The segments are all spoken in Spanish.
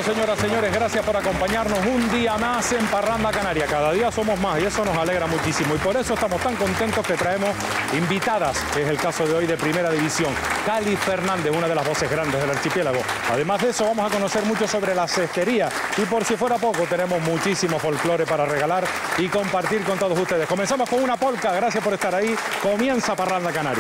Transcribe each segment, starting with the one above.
señoras, señores, gracias por acompañarnos un día más en Parranda Canaria. Cada día somos más y eso nos alegra muchísimo. Y por eso estamos tan contentos que traemos invitadas, que es el caso de hoy de Primera División. Cali Fernández, una de las voces grandes del archipiélago. Además de eso, vamos a conocer mucho sobre la cestería. Y por si fuera poco, tenemos muchísimo folclore para regalar y compartir con todos ustedes. Comenzamos con una polca. Gracias por estar ahí. Comienza Parranda Canaria.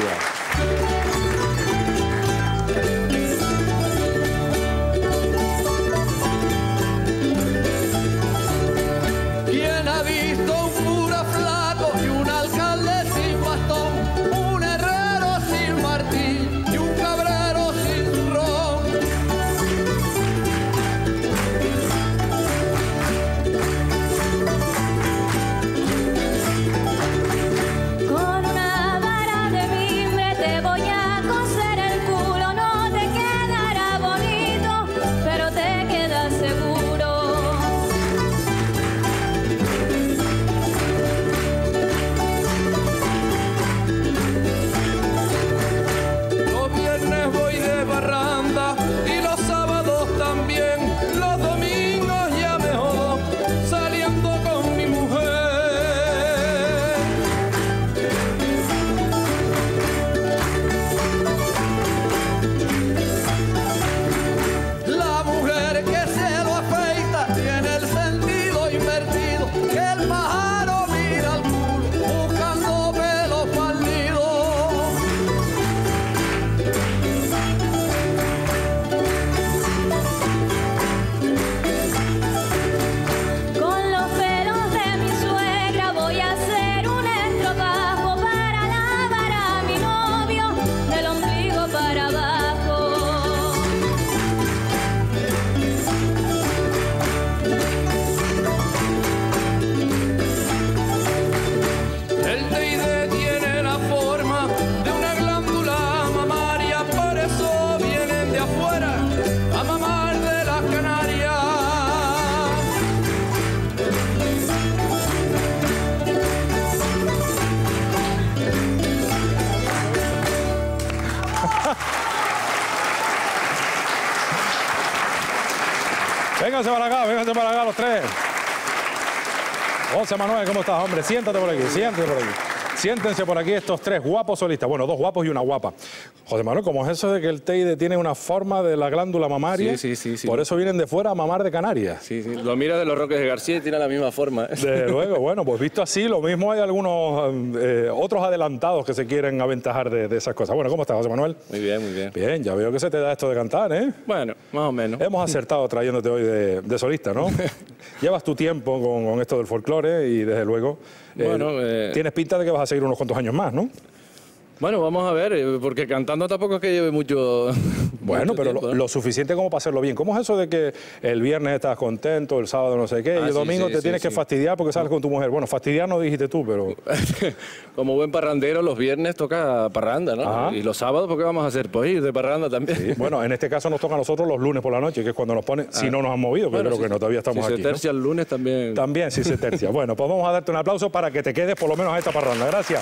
Vénganse para acá los tres. José Manuel, ¿cómo estás, hombre? Siéntate por aquí, siéntate por aquí. Siéntense por aquí estos tres guapos solistas. Bueno, dos guapos y una guapa. José Manuel, ¿cómo es eso de que el teide tiene una forma de la glándula mamaria? Sí. Por eso vienen de fuera a mamar de Canarias. Sí. Lo mira de los Roques de García y tiene la misma forma. Desde luego, bueno, pues visto así, lo mismo hay algunos otros adelantados que se quieren aventajar de esas cosas. Bueno, ¿cómo estás, José Manuel? Muy bien, muy bien. Bien, ya veo que se te da esto de cantar, ¿eh? Bueno, más o menos. Hemos acertado trayéndote hoy de solista, ¿no? Llevas tu tiempo con esto del folclore y desde luego tienes pinta de que vas a seguir unos cuantos años más, ¿no? Bueno, vamos a ver, porque cantando tampoco es que lleve mucho. Bueno, pero tiempo, lo suficiente como para hacerlo bien. ¿Cómo es eso de que el viernes estás contento, el sábado no sé qué, y el domingo te tienes que fastidiar porque sales con tu mujer? Bueno, fastidiar no dijiste tú, pero... Como buen parrandero, los viernes toca parranda, ¿no? Ajá. Y los sábados, ¿por qué vamos a hacer? Pues ir de parranda también. Sí. Bueno, en este caso nos toca a nosotros los lunes por la noche, que es cuando nos ponen, si no nos han movido, que creo que no, todavía estamos aquí. Si se tercia el lunes también. También, si se tercia. Bueno, pues vamos a darte un aplauso para que te quedes por lo menos a esta parranda. Gracias.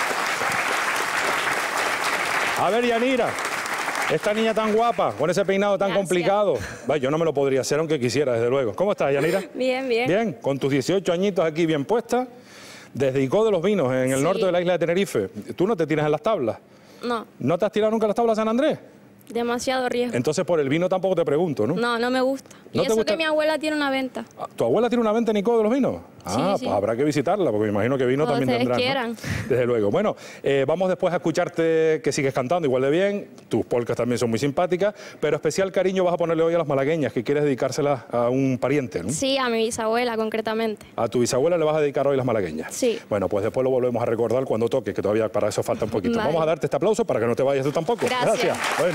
A ver, Yanira, esta niña tan guapa, con ese peinado tan complicado. Yo no me lo podría hacer aunque quisiera, desde luego. ¿Cómo estás, Yanira? Bien, bien. Bien, con tus 18 añitos aquí bien puesta, desde Icó de los Vinos, en el norte de la isla de Tenerife. ¿Tú no te tiras en las tablas? No. ¿No te has tirado nunca en las tablas de San Andrés? Demasiado riesgo. Entonces por el vino tampoco te pregunto, ¿no? No, no me gusta. ¿No y te eso gusta? que mi abuela tiene una venta. ¿Tu abuela tiene una venta en Icó de los Vinos? Ah, sí. pues habrá que visitarla, porque me imagino que vino Cuando también ustedes tendrán, ¿no? quieran. Desde luego. Bueno, vamos después a escucharte que sigues cantando igual de bien. Tus polcas también son muy simpáticas, pero especial cariño vas a ponerle hoy a las malagueñas, que quieres dedicárselas a un pariente, ¿no? Sí, a mi bisabuela concretamente. A tu bisabuela le vas a dedicar hoy las malagueñas. Sí. Bueno, pues después lo volvemos a recordar cuando toque, que todavía para eso falta un poquito. Vale. Vamos a darte este aplauso para que no te vayas tú tampoco. Gracias. Bueno.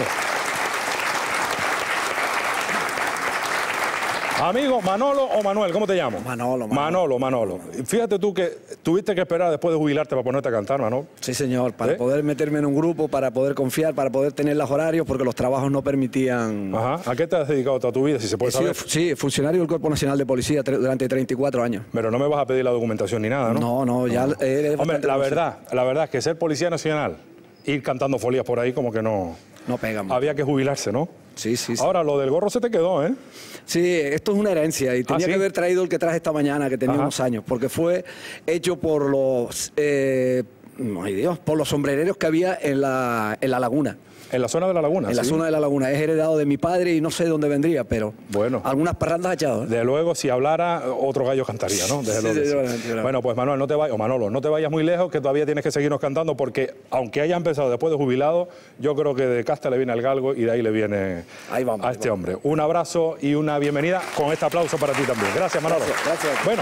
Amigo, ¿Manolo o Manuel? ¿Cómo te llamo? Manolo. Fíjate tú que tuviste que esperar después de jubilarte para ponerte a cantar, Manolo. Sí, señor, para poder meterme en un grupo, para poder confiar, para poder tener los horarios, porque los trabajos no permitían... Ajá. ¿A qué te has dedicado toda tu vida, si se puede saber? Sí, funcionario del Cuerpo Nacional de Policía durante 34 años. Pero no me vas a pedir la documentación ni nada, ¿no? No, ya... Hombre, la verdad es que ser policía nacional, ir cantando folías por ahí como que no... No pega mucho. Había que jubilarse, ¿no? Sí, sí, sí. Ahora, lo del gorro se te quedó, ¿eh? Sí, esto es una herencia y tenía ¿sí? que haber traído el que traje esta mañana, que tenía unos años, porque fue hecho por los, ay Dios, por los sombrereros que había en la laguna. En la zona de la laguna. En la zona de la laguna. Es heredado de mi padre y no sé dónde vendría, pero bueno, algunas parrandas ha echado. Desde luego, si hablara, otro gallo cantaría, ¿no? Desde luego que sí. Bueno, pues Manuel, no te vayas, o Manolo, no te vayas muy lejos, que todavía tienes que seguirnos cantando, porque aunque haya empezado después de jubilado, yo creo que de casta le viene el galgo y de ahí le viene a este hombre. Un abrazo y una bienvenida con este aplauso para ti también. Gracias, Manolo. Gracias. Bueno,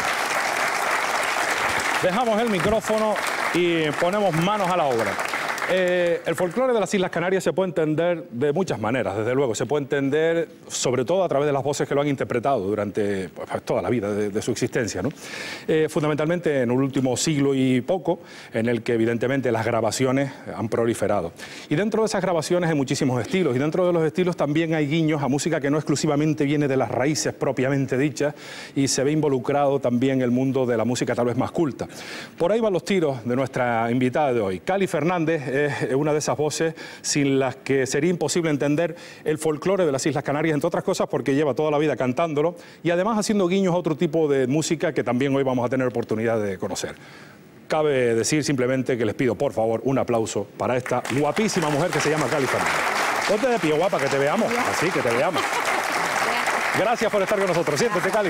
dejamos el micrófono y ponemos manos a la obra. El folclore de las Islas Canarias se puede entender de muchas maneras, desde luego. Se puede entender sobre todo a través de las voces que lo han interpretado durante pues, toda la vida de su existencia, ¿no? Fundamentalmente en el último siglo y poco, en el que evidentemente las grabaciones han proliferado. Y dentro de esas grabaciones hay muchísimos estilos, y dentro de los estilos también hay guiños a música que no exclusivamente viene de las raíces propiamente dichas, y se ve involucrado también el mundo de la música tal vez más culta. Por ahí van los tiros de nuestra invitada de hoy. Cali Fernández es una de esas voces sin las que sería imposible entender el folclore de las Islas Canarias, entre otras cosas porque lleva toda la vida cantándolo y además haciendo guiños a otro tipo de música que también hoy vamos a tener oportunidad de conocer. Cabe decir simplemente que les pido, por favor, un aplauso para esta guapísima mujer que se llama Cali Fernández. Ponte de pie, guapa, que te veamos. Así, que te veamos. Gracias por estar con nosotros. Siéntate, Cali.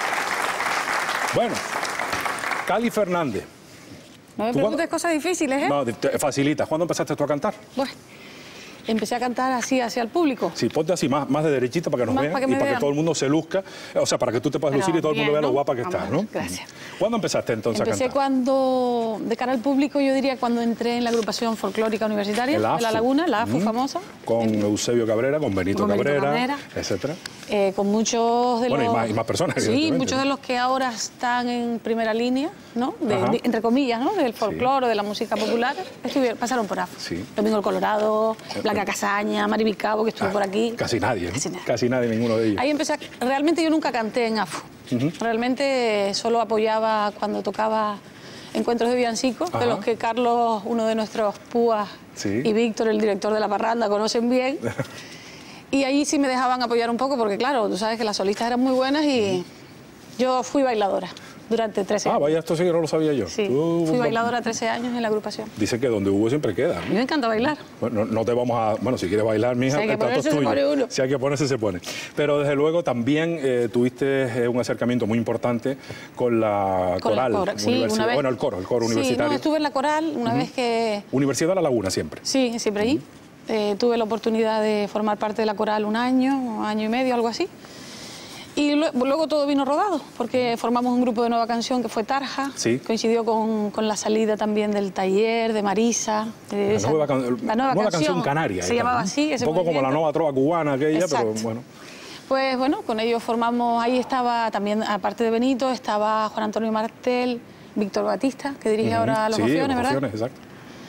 Bueno, Cali Fernández. No me preguntes cosas difíciles, ¿eh? No, facilitas. ¿Cuándo empezaste tú a cantar? Bueno, empecé a cantar así hacia el público. Sí, ponte así, más de derechita para que nos vean y para que todo el mundo se luzca. O sea, para que tú te puedas lucir y todo el mundo vea lo guapa que estás, ¿no? Gracias. ¿Cuándo empezaste entonces a cantar? Empecé cuando, de cara al público, yo diría cuando entré en la agrupación folclórica universitaria de La Laguna, la AFU famosa. Con Eusebio Cabrera, con Benito Cabrera, etcétera. Con muchos de los... Bueno, y más personas, sí, muchos de los que ahora están en primera línea, ¿no? Entre comillas, ¿no? Del folclore, de la música popular, pasaron por AFU. Sí. Domingo el Colorado, Blanca Casaña, Mari Cabo, que estuvo por aquí. Casi nadie, ¿no? Casi nadie, ninguno de ellos. Ahí empecé, realmente yo nunca canté en AFU. Realmente solo apoyaba cuando tocaba encuentros de villancicos, de los que Carlos, uno de nuestros púas, y Víctor, el director de la parranda, conocen bien. Y ahí sí me dejaban apoyar un poco porque, claro, tú sabes que las solistas eran muy buenas y yo fui bailadora durante 13 años. Ah, vaya, esto sí que no lo sabía yo. Sí, fui bailadora 13 años en la agrupación. Dice que donde hubo siempre queda, ¿no? A mí me encanta bailar. Bueno, no te vamos a... Bueno, si quieres bailar, mija, si hay que ponerse, tuyo. se pone uno. Si hay que ponerse, se pone. Pero desde luego también tuviste un acercamiento muy importante con la coral universitaria. Bueno, el coro universitario. Sí, no, estuve en la coral una vez que... Universidad de La Laguna, siempre. Sí, siempre allí. Tuve la oportunidad de formar parte de la coral un año y medio, algo así. Y luego todo vino rodado, porque formamos un grupo de nueva canción que fue Tarja. Sí. Coincidió con la salida también del taller, de Marisa. La nueva canción canaria. Se llamaba así. Un poco como la nueva trova cubana aquella, pero bueno. Pues bueno, con ellos formamos, ahí estaba también, aparte de Benito, estaba Juan Antonio Martel, Víctor Batista, que dirige ahora Los Opciones, ¿verdad? Sí, exacto.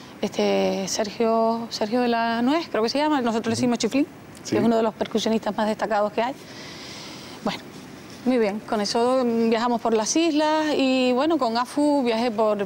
Sergio de la Nuez, creo que se llama, nosotros le decimos Chiflín, que es uno de los percusionistas más destacados que hay. Bueno, muy bien, con eso viajamos por las islas y bueno, con AFU viajé por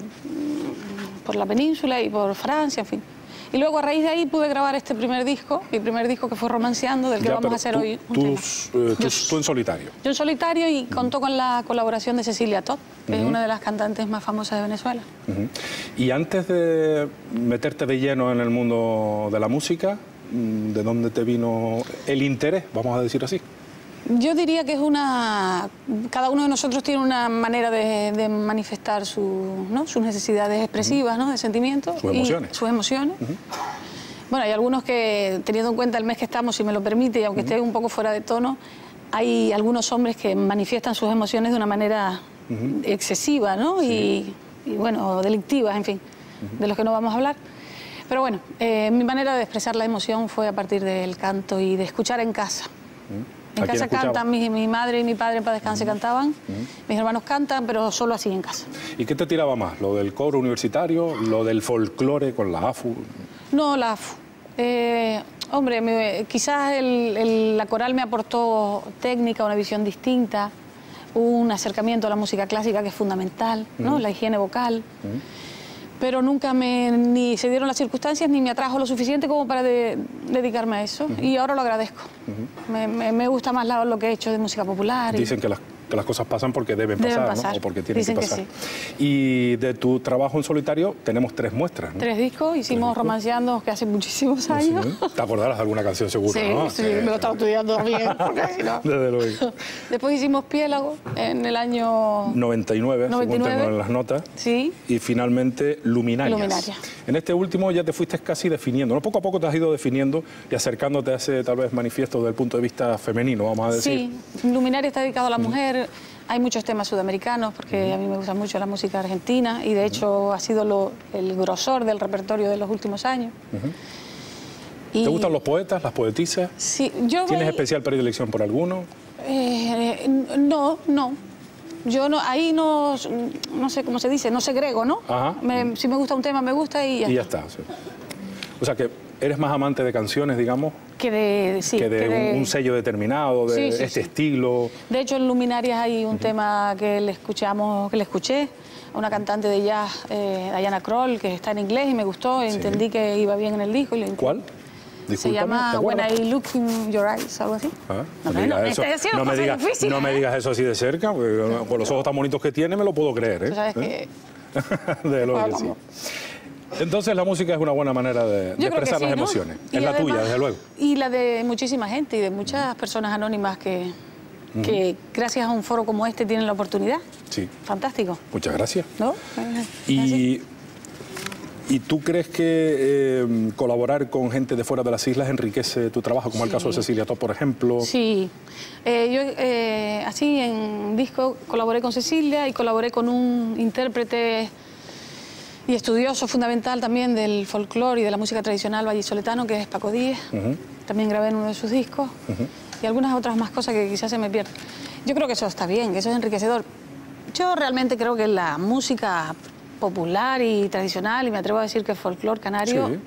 la península y por Francia, en fin. Y luego a raíz de ahí pude grabar este primer disco, mi primer disco que fue Romanceando, del que vamos a hacer hoy un tema. Tú en solitario. Yo en solitario y contó con la colaboración de Cecilia Todd, que es una de las cantantes más famosas de Venezuela. Y antes de meterte de lleno en el mundo de la música, ¿de dónde te vino el interés, vamos a decir así? Yo diría que es cada uno de nosotros tiene una manera de manifestar sus necesidades expresivas, ¿no? De sentimientos. Sus emociones. Bueno, hay algunos que, teniendo en cuenta el mes que estamos, si me lo permite, y aunque esté un poco fuera de tono, hay algunos hombres que manifiestan sus emociones de una manera excesiva, ¿no? Y bueno, delictivas, en fin, de los que no vamos a hablar. Pero bueno, mi manera de expresar la emoción fue a partir del canto y de escuchar en casa. En casa cantan, mi madre y mi padre en paz descanse cantaban, mis hermanos cantan, pero solo así en casa. ¿Y qué te tiraba más? ¿Lo del coro universitario, lo del folclore con la AFU? No, la AFU. Hombre, quizás la coral me aportó técnica, una visión distinta, un acercamiento a la música clásica que es fundamental, ¿no? La higiene vocal. pero nunca ni se dieron las circunstancias ni me atrajo lo suficiente como para dedicarme a eso. Y ahora lo agradezco. Me gusta más lo que he hecho de música popular. Dicen que las cosas pasan porque deben pasar, ¿no? O porque tienen que pasar. Que sí. Y de tu trabajo en solitario tenemos 3 muestras, ¿no? 3 discos, hicimos Romanceando, que hace muchísimos años. Sí. Te acordarás de alguna canción seguro, sí, ¿no? Sí, me lo estaba estudiando también. Si no. Desde luego. Después hicimos Piélago en el año 99, según tengo en las notas. Sí. Y finalmente Luminarias. En este último ya te fuiste casi definiendo, ¿no? Poco a poco te has ido definiendo y acercándote a ese tal vez manifiesto desde el punto de vista femenino, vamos a decir. Sí, Luminarias está dedicado a la mujer. Hay muchos temas sudamericanos, porque a mí me gusta mucho la música argentina y de hecho ha sido el grosor del repertorio de los últimos años. ¿Te gustan los poetas, las poetisas? Sí, ¿Tienes especial predilección por alguno? No. Yo no, ahí no sé cómo se dice, no segrego, ¿no? Si me gusta un tema, me gusta y ya está. Sí. O sea que eres más amante de canciones, digamos, que de un sello determinado, de este estilo. De hecho, en Luminarias hay un tema que le escuché a una cantante de jazz, Diana Kroll, que está en inglés y me gustó, entendí que iba bien en el disco. ¿Cuál? Se llama When I Look in Your Eyes, algo así. No me digas eso así de cerca, porque con los ojos tan bonitos que tiene me lo puedo creer, ¿eh? Tú sabes que... De lo que sí. Entonces la música es una buena manera de expresar las emociones. Es la tuya, desde luego. Y la de muchísima gente y de muchas personas anónimas que gracias a un foro como este tienen la oportunidad. Sí. Fantástico. Muchas gracias. ¿No? ¿Y tú crees que colaborar con gente de fuera de las islas enriquece tu trabajo, como el caso de Cecilia Todd, por ejemplo? Sí. Yo así en disco colaboré con Cecilia y colaboré con un intérprete y estudioso fundamental también del folclore y de la música tradicional vallisoletano, que es Paco Díez. También grabé en uno de sus discos. Y algunas otras más cosas que quizás se me pierden. Yo creo que eso está bien, que eso es enriquecedor. Yo realmente creo que la música popular y tradicional, y me atrevo a decir que el folclore canario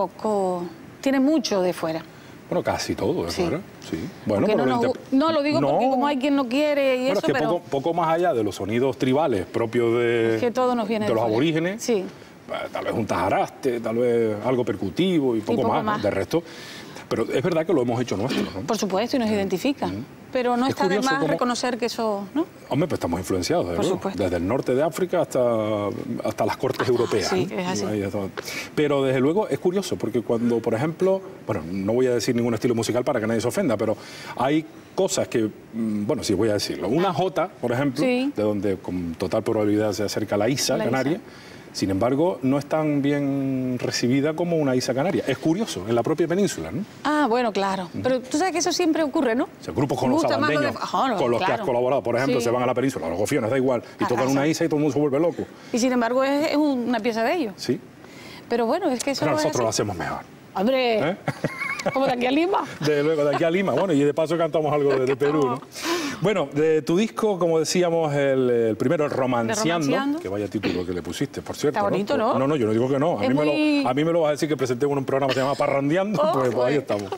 tiene mucho de fuera. Bueno, casi todo de fuera, sí. Bueno, no lo digo porque como hay quien no quiere y eso, es que pero... poco más allá de los sonidos tribales propios de, que todo nos viene de los aborígenes, tal vez un tajaraste, tal vez algo percutivo y poco más, ¿no? De resto. Pero es verdad que lo hemos hecho nuestro, ¿no? Por supuesto, y nos identifica. Pero no está de más reconocer que eso, ¿no? Hombre, pues estamos influenciados, por supuesto. Desde el norte de África hasta las cortes europeas. Sí, ¿no? Es así. Pero desde luego es curioso, porque cuando, por ejemplo, bueno, no voy a decir ningún estilo musical para que nadie se ofenda, pero hay cosas que, bueno, sí voy a decirlo. Una jota, por ejemplo, de donde con total probabilidad se acerca la isa canaria. Sin embargo, no es tan bien recibida como una isa canaria. Es curioso, en la propia península, ¿no? Ah, bueno, claro. Pero tú sabes que eso siempre ocurre, ¿no? O sea, grupos con los sabandeños, con los que has colaborado, por ejemplo, se van a la península, los gofiones, da igual, y tocan una isa y todo el mundo se vuelve loco. Y sin embargo, es una pieza de ellos. Sí. Pero bueno, es que eso pero nosotros lo hacemos mejor. ¡Hombre! ¿Como de aquí a Lima? De luego, de aquí a Lima. Bueno, y de paso cantamos algo de Perú, ¿no? Bueno, de tu disco, como decíamos, el primero, el Romanceando, que vaya título que le pusiste, por cierto. Está bonito, ¿no? No, yo no digo que no. A mí me lo vas a decir que presentemos en un programa que se llama Parrandeando, pues ahí estamos.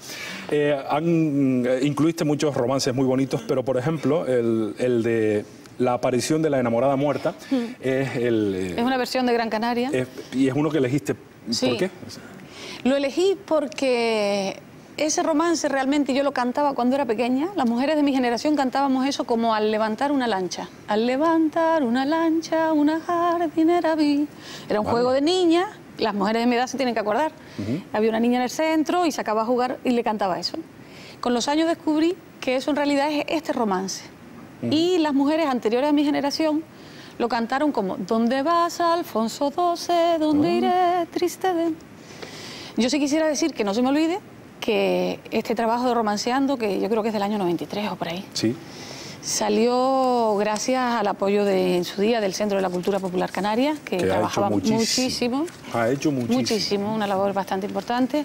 Incluiste muchos romances muy bonitos, pero, por ejemplo, el de La aparición de la enamorada muerta es una versión de Gran Canaria. Y es uno que elegiste. ¿Por qué? Lo elegí porque ese romance realmente yo lo cantaba cuando era pequeña. Las mujeres de mi generación cantábamos eso como al levantar una lancha. Al levantar una lancha, una jardinera vi. Era un juego de niña. Las mujeres de mi edad se tienen que acordar. Había una niña en el centro y se acababa a jugar y le cantaba eso. Con los años descubrí que eso en realidad es este romance. Y las mujeres anteriores a mi generación lo cantaron como ¿Dónde vas, Alfonso XII? ¿Dónde iré, triste de...? Yo sí quisiera decir que no se me olvide que este trabajo de Romanceando, que yo creo que es del año 93 o por ahí, salió gracias al apoyo en su día del Centro de la Cultura Popular Canaria, que trabajaba muchísimo. Ha hecho muchísimo. Muchísimo, una labor bastante importante.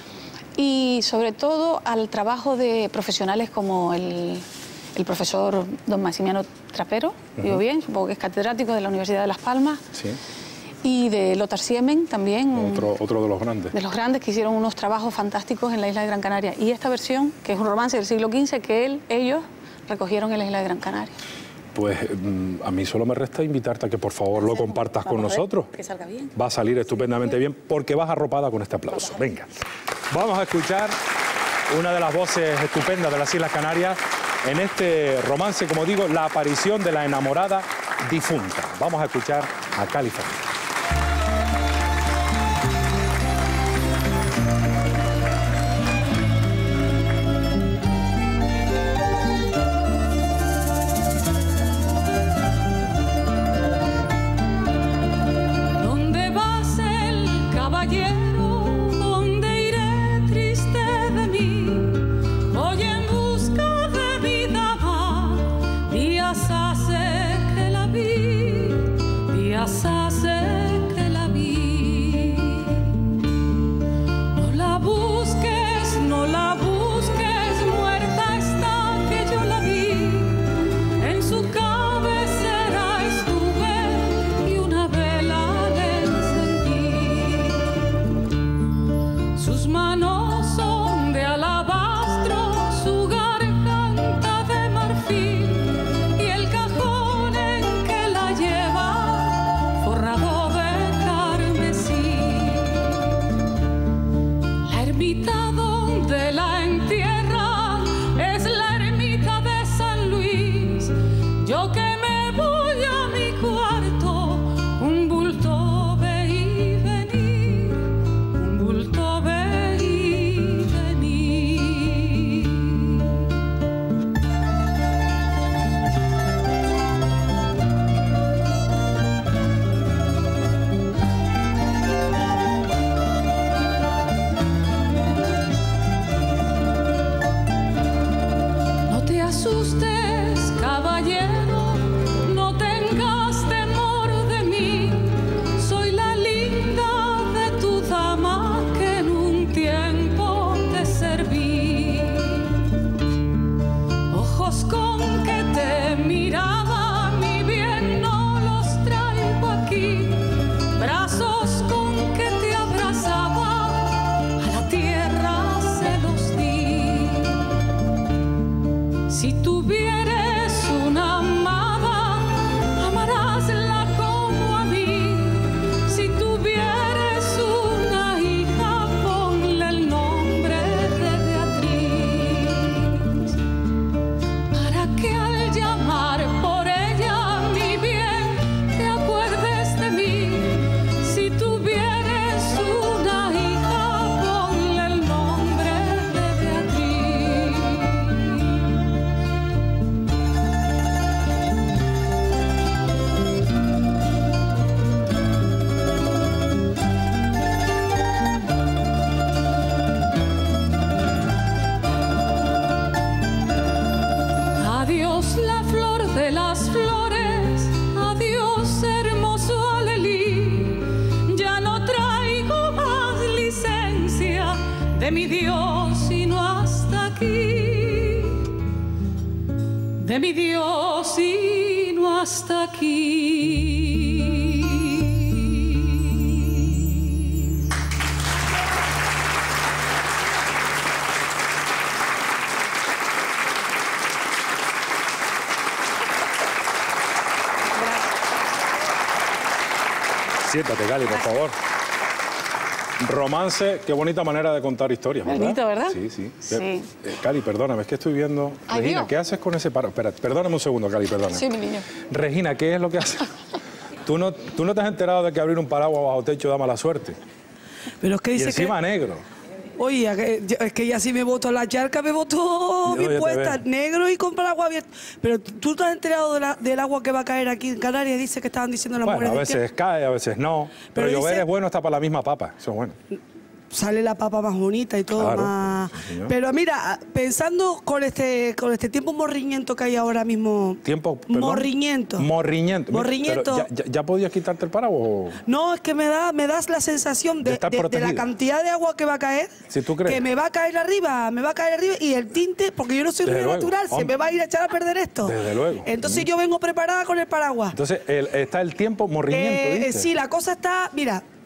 Y sobre todo al trabajo de profesionales como el profesor don Maximiano Trapero, digo bien, supongo que es catedrático de la Universidad de Las Palmas. Y de Lothar Siemen también. Otro de los grandes. De los grandes que hicieron unos trabajos fantásticos en la isla de Gran Canaria. Y esta versión, que es un romance del siglo XV, que ellos recogieron en la isla de Gran Canaria. Pues a mí solo me resta invitarte a que por favor lo compartas con nosotros. Que salga bien. Va a salir estupendamente bien porque vas arropada con este aplauso. Venga, vamos a escuchar una de las voces estupendas de las Islas Canarias en este romance, como digo, la aparición de la enamorada difunta. Vamos a escuchar a California. de mi Dios, sino hasta aquí, de mi Dios, sino hasta aquí. Siéntate, Cali, por favor. Romance, qué bonita manera de contar historias, ¿verdad? Bonito, ¿verdad? Sí, sí. Sí. Cali, perdóname, es que estoy viendo... Ay, Regina, Dios. ¿qué haces con ese paro? Espera, perdóname un segundo, Cali, perdóname. Sí, mi niño. Regina, ¿qué es lo que haces? ¿Tú no te has enterado de que abrir un paraguas bajo techo da mala suerte? Pero es que Y dice encima negro. Oye, es que ya si me boto la charca, me boto Yo bien ya te puesta, veo. negro y con paraguas abierto. Pero tú te has enterado del agua que va a caer aquí en Canarias, dice que estaban diciendo las Bueno, a mujeres. veces cae, a veces no. Pero Pero llover dice- es bueno hasta para la misma papa. Eso es bueno. Sale la papa más bonita y todo Claro, más. sí, señor. Pero mira, pensando con este tiempo morriñento que hay ahora mismo. Tiempo, perdón. Morriñento. Morriñento. Morriñento. Pero ¿ya podías quitarte el paraguas o...? No, es que me das la sensación De estar de la protegida. cantidad de agua que va a caer. Si tú crees. Que me va a caer arriba y el tinte, porque yo no soy Desde río luego, natural, se hombre. me va a ir a echar a perder esto. Desde luego. Entonces yo vengo preparada con el paraguas. Entonces, está el tiempo morriñento, ¿viste? Sí, la cosa está, mira,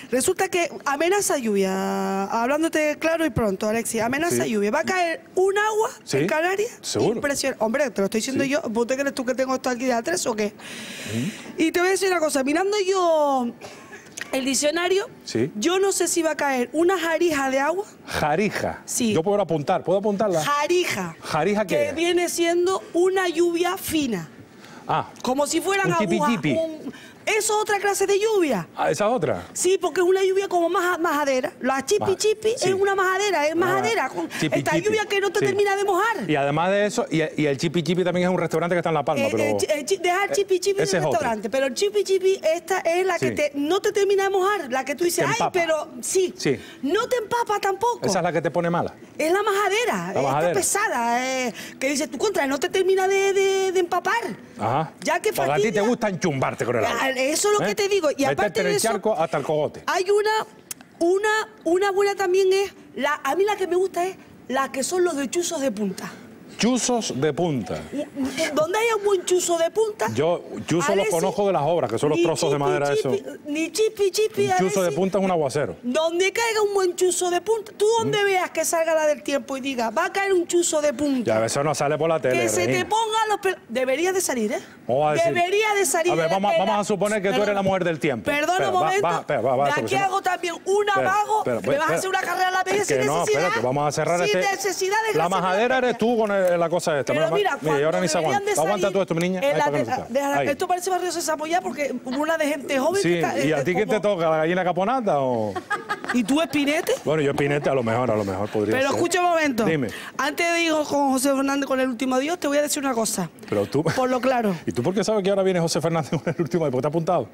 Resulta que amenaza lluvia, hablándote claro y pronto, Alexis, amenaza lluvia. Va a caer un agua en Canarias. Seguro. Impresionante. Hombre, te lo estoy diciendo yo. ¿Vos te crees tú que tengo esto aquí de A3 o qué? Y te voy a decir una cosa, mirando yo el diccionario, yo no sé si va a caer una jarija de agua. Jarija. Sí. Yo puedo apuntarla. Jarija. ¿Jarija qué que es? viene siendo una lluvia fina. Ah. Como si fueran un agujas. tipi-tipi. ¿Eso es otra clase de lluvia? Ah, ¿esa es otra? Sí, porque es una lluvia como majadera. La chipi-chipi es una majadera, es majadera. Esta lluvia que no te termina de mojar. Y además de eso, y el chipi-chipi también es un restaurante que está en La Palma. Pero deja el chipi-chipi en el restaurante, pero el chipi-chipi esta es la que no te termina de mojar, la que tú dices, ay, pero sí, no te empapa tampoco. Esa es la que te pone mala. Es la majadera, esta pesada, que dices tú contra, no te termina de empapar. Ajá. Ya que a ti te gusta enchumbarte con el agua. Eso es lo que te digo. Y aparte de eso, charco hasta el cogote. Hay una buena también es, a mí la que me gusta es la que son los de chuzos de punta. Chuzos de punta. Donde haya un buen chuzo de punta. Yo chuzos los conozco de las obras, que son los trozos de madera eso. Ni chipi. Un chuzo de punta es un aguacero. Donde caiga un buen chuzo de punta, tú donde veas que salga la del tiempo y diga, va a caer un chuzo de punta. Ya, eso no sale por la tele. Que se te pongan los pelos. Debería de salir, ¿eh? Debería de salir. A ver, vamos a suponer que tú eres la mujer del tiempo. Perdona un momento. De aquí hago también un amago. Me vas a hacer una carrera a la media sin necesidad. No, espérate, vamos a cerrar sin necesidad de la majadera eres tú con la cosa esta. Pero mira, y ahora ni se aguanta. Aguanta tú esto, mi niña. Esto parece Barrio Sésamo ya porque una de gente joven. Sí, ¿y a ti quién te toca? ¿La gallina caponata o...? ¿Y tú Espinete? Bueno, yo Espinete a lo mejor podría ser. Pero escucha un momento. Dime. Antes de ir con José Fernández con el último adiós, te voy a decir una cosa. Pero tú... Por lo claro. ¿Y tú por qué sabes que ahora viene José Fernández con el último adiós? ¿Por qué te has apuntado?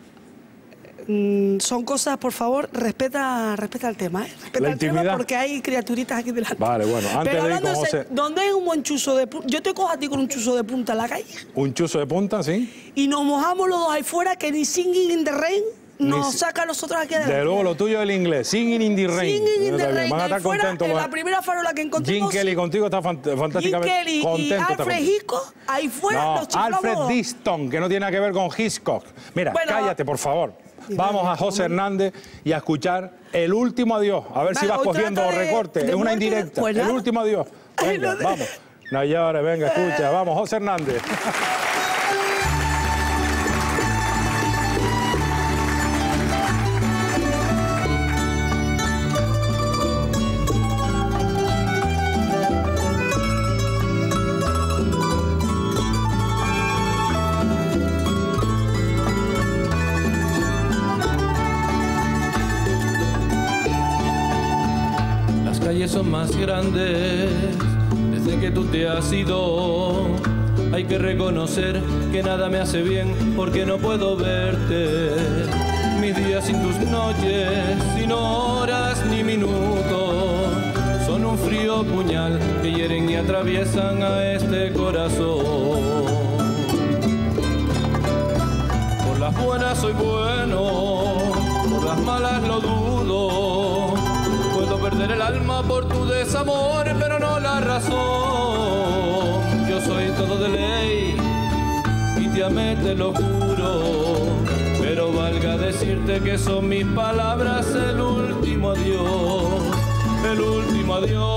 Son cosas, por favor, respeta el tema, ¿eh? Respeta la el intimidad. tema porque hay criaturitas aquí delante. Vale, bueno, antes pero de ir con José... ¿Dónde hay un buen chuzo de punta? Yo te cojo a ti con un chuzo de punta en la calle. ¿Un chuzo de punta, sí? Y nos mojamos los dos ahí fuera, que ni singing in the rain nos saca a nosotros aquí adelante. De luego lo tuyo es el inglés, singing in the rain. Singing in the rain. Van a estar contentos. En la primera farola que encontremos. Jim Kelly contigo está fantásticamente Jim Kelly y Alfred Hitchcock, ahí fuera nos chiflamos. Alfred Diston, que no tiene nada que ver con Hitchcock. Mira, bueno, cállate, por favor. Vamos a José Hernández y a escuchar el último adiós. A ver si vas cogiendo recortes. Es una indirecta. Pues el último adiós. Venga, vamos. No llores, venga, escucha. Vamos, José Hernández. Son más grandes desde que tú te has ido. Hay que reconocer que nada me hace bien porque no puedo verte. Mis días sin tus noches, sin horas ni minutos, son un frío puñal que hieren y atraviesan a este corazón. Por las buenas soy bueno, por las malas lo dudo. Puedo perder el alma por tu desamor, pero no la razón. Yo soy todo de ley y te amé, te lo juro. Pero valga decirte que son mis palabras el último adiós, el último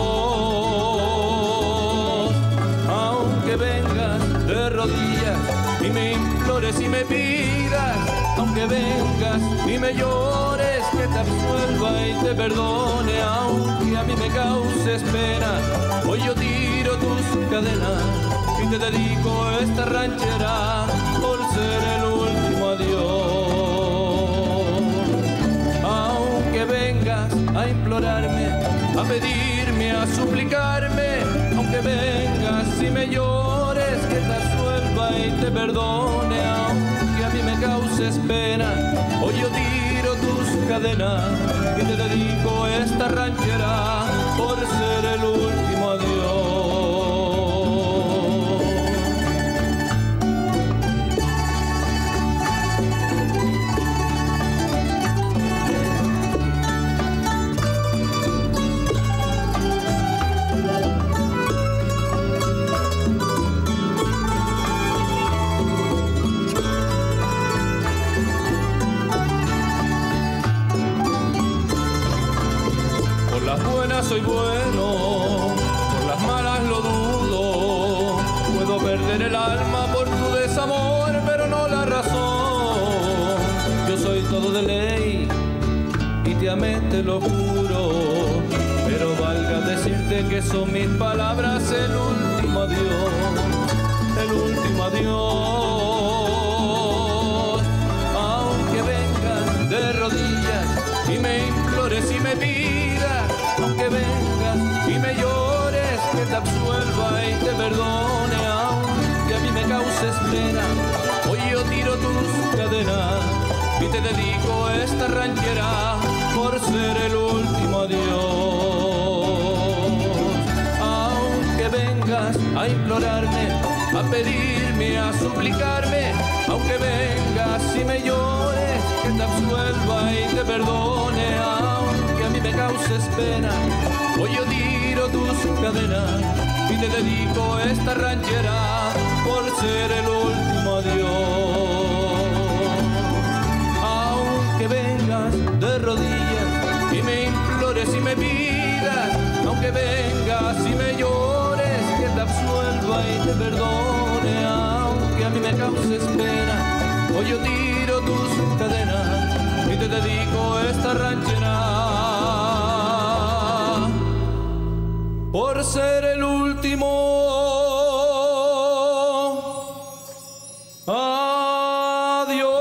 adiós. Aunque vengas de rodillas y me implores y me pidas, aunque vengas y me llores, que te absuelva y te perdone, aunque a mí me causes pena. Hoy yo tiro tus cadenas y te dedico esta ranchera por ser el último adiós. Aunque vengas a implorarme, a pedirme, a suplicarme, aunque vengas y me llores, que te absuelva y te perdone, aunque a mí me causes pena. Hoy yo tiro tus cadenas y te dedico esta ranchera por ser el último adiós. bueno, por las malas lo dudo. Puedo perder el alma por tu desamor, pero no la razón. Yo soy todo de ley y te amé, te lo juro, pero valga decirte que son mis palabras el último adiós, el último adiós. Aunque vengas de rodillas y me implores y me pidas, aunque vengas y me llores, que te absuelva y te perdone, aunque a mí me causes pena, hoy yo tiro tus cadenas y te dedico esta ranchera por ser el último adiós. Aunque vengas a implorarme, a pedirme, a suplicarme, aunque vengas y me llores, que te absuelva y te perdone, aunque a mí me causes pena, hoy yo tiro tus cadenas y te dedico esta ranchera por ser el último adiós. Aunque vengas de rodillas y me implores y me pidas, aunque vengas y me llores, que te absuelva y te perdone, aunque a mí me causes pena, hoy yo tiro tus cadenas y te dedico esta ranchera por ser el último adiós.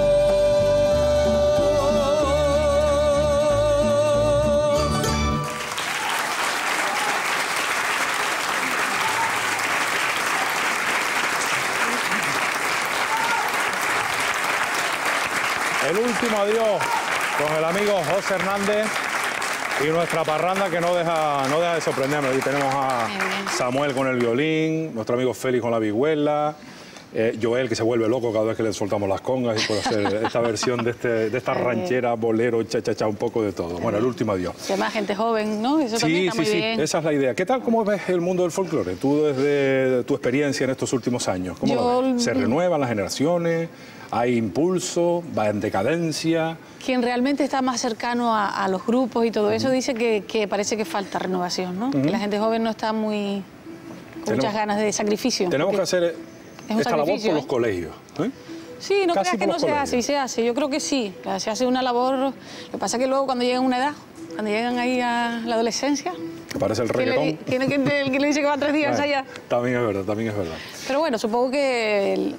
El último adiós con el amigo José Hernández y nuestra parranda que no deja de sorprendernos. Aquí tenemos a Samuel con el violín, nuestro amigo Félix con la vihuela, Joel, que se vuelve loco cada vez que le soltamos las congas y puede hacer esta versión de esta ranchera, bolero, cha-cha-cha, un poco de todo. Bueno, el último adiós. Además, gente joven, ¿no? Eso también está muy bien. Esa es la idea. ¿Qué tal, cómo ves el mundo del folclore? Tú desde tu experiencia en estos últimos años, ¿cómo lo ves? ¿Se renuevan las generaciones? ¿Hay impulso? ¿Va en decadencia? Quien realmente está más cercano a los grupos y todo eso dice que parece que falta renovación, ¿no? Que la gente joven no está con muchas ganas de sacrificio. Tenemos que hacer esta labor por los colegios, ¿eh? Sí, no creas que no se hace, y se hace. Yo creo que sí, se hace una labor. Lo que pasa es que luego cuando llegan a una edad, cuando llegan ahí a la adolescencia... Que parece el reggaetón. ¿Quién le dice que va 3 días allá? También es verdad, también es verdad. Pero bueno, supongo que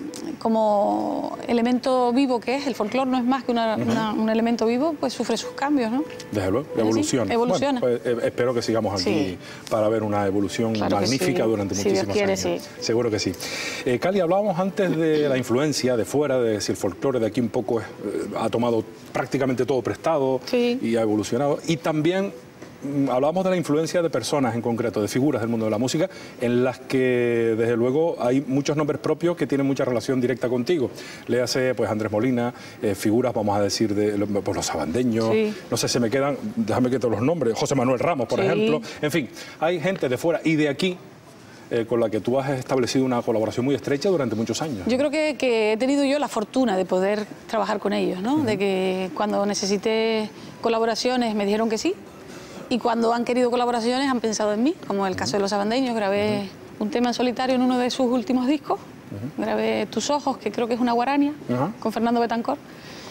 como elemento vivo que es, el folclore no es más que un elemento vivo, pues sufre sus cambios, ¿no? Desde luego, evoluciona. Evoluciona. Bueno, pues, espero que sigamos aquí para ver una evolución magnífica durante muchísimos años. Sí. Seguro que sí. Cali, hablábamos antes de la influencia de fuera, de si el folclore de aquí un poco ha tomado prácticamente todo prestado y ha evolucionado. Y también hablábamos de la influencia de personas en concreto, de figuras del mundo de la música, en las que, desde luego, hay muchos nombres propios que tienen mucha relación directa contigo. Léase, pues, Andrés Molina, figuras, vamos a decir, de pues, los sabandeños, no sé, se me quedan, déjame que todos los nombres, José Manuel Ramos, por ejemplo. En fin, hay gente de fuera y de aquí con la que tú has establecido una colaboración muy estrecha durante muchos años. Yo creo que he tenido yo la fortuna de poder trabajar con ellos, ¿no? De que cuando necesité colaboraciones me dijeron que sí. Y cuando han querido colaboraciones han pensado en mí, como el caso de los sabandeños. Grabé un tema en solitario en uno de sus últimos discos. Grabé Tus Ojos, que creo que es una guarania, con Fernando Betancor.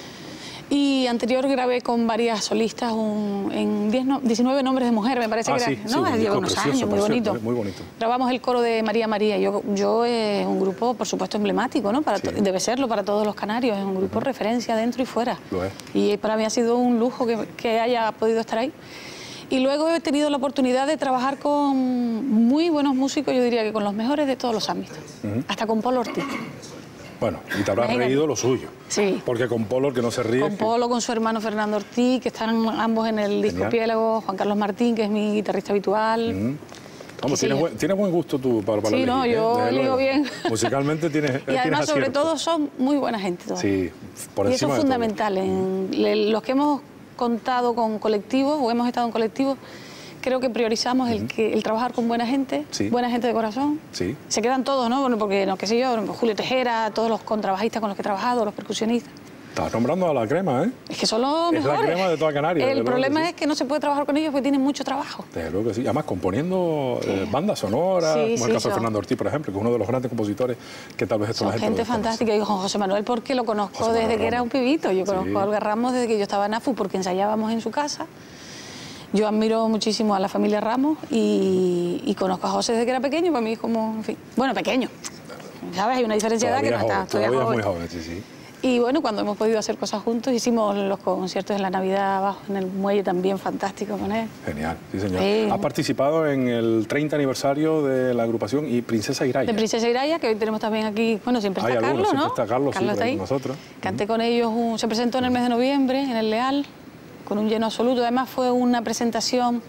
Y anterior grabé con varias solistas en 19 nombres de mujer, me parece que era. ¿No? Lleva unos años, muy bonito. Muy bonito. Grabamos el coro de María María. Yo es un grupo, por supuesto, emblemático, ¿no? Debe serlo para todos los canarios. Es un grupo referencia dentro y fuera. Lo es. Y para mí ha sido un lujo que haya podido estar ahí. Y luego he tenido la oportunidad de trabajar con muy buenos músicos, yo diría que con los mejores de todos los ámbitos, hasta con Polo Ortiz. Bueno, y te habrás reído lo suyo. Sí. Porque con Polo, el que no se ríe... Con Polo, con su hermano Fernando Ortiz, que están ambos en el disco Piélago, Juan Carlos Martín, que es mi guitarrista habitual. Vamos, tienes buen gusto tú para sí, no, yo ligo bien. Musicalmente tienes y además, sobre todo, son muy buena gente todos. Sí, por encima de todo. Y eso es fundamental. Los que hemos contado con colectivos, o hemos estado en colectivos, creo que priorizamos el trabajar con buena gente de corazón. Se quedan todos, ¿no? Bueno, porque, no, qué sé yo, Julio Tejera, todos los contrabajistas con los que he trabajado, los percusionistas. Estás nombrando a la crema, ¿eh? Es que son los mejores. Es la crema de toda Canarias. El problema es que no se puede trabajar con ellos porque tienen mucho trabajo. Desde luego que sí. Además, componiendo bandas sonoras, como el caso de Fernando Ortiz, por ejemplo, que es uno de los grandes compositores que tal vez esto la gente gente fantástica. Y José Manuel, porque lo conozco desde que era un pibito. Yo conozco a Olga Ramos desde que yo estaba en AFU, porque ensayábamos en su casa. Yo admiro muchísimo a la familia Ramos y conozco a José desde que era pequeño. Para mí es como, en fin, bueno, pequeño. ¿Sabes? Hay una diferencia de edad que no está. Todavía es muy joven, sí. Y bueno, cuando hemos podido hacer cosas juntos, hicimos los conciertos en la Navidad abajo en el muelle también, fantástico con él. Genial, sí señor. Has participado en el 30 aniversario de la agrupación y Princesa Iraya. De Princesa Iraya, que hoy tenemos también aquí, bueno, siempre está Carlos, ¿no? Siempre está Carlos, Carlos está ahí. Con nosotros. Canté con ellos, se presentó en el mes de noviembre, en el Leal, con un lleno absoluto. Además fue una presentación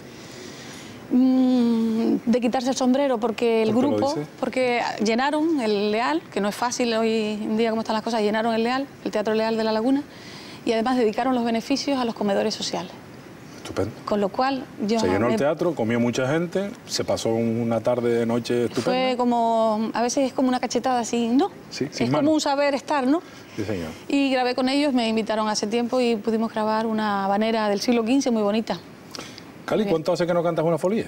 de quitarse el sombrero, porque el grupo, porque llenaron el Leal, que no es fácil hoy en día como están las cosas, llenaron el Leal, el Teatro Leal de La Laguna, y además dedicaron los beneficios a los comedores sociales. Estupendo. Con lo cual yo... Se llenó el teatro, comió mucha gente, se pasó una tarde, noche estupenda. Fue como, a veces es como una cachetada así, ¿no? Sí, es como un saber estar, ¿no? Sí, señor. Y grabé con ellos, me invitaron hace tiempo y pudimos grabar una habanera del siglo XV muy bonita. Cali, ¿cuánto hace que no cantas una folía?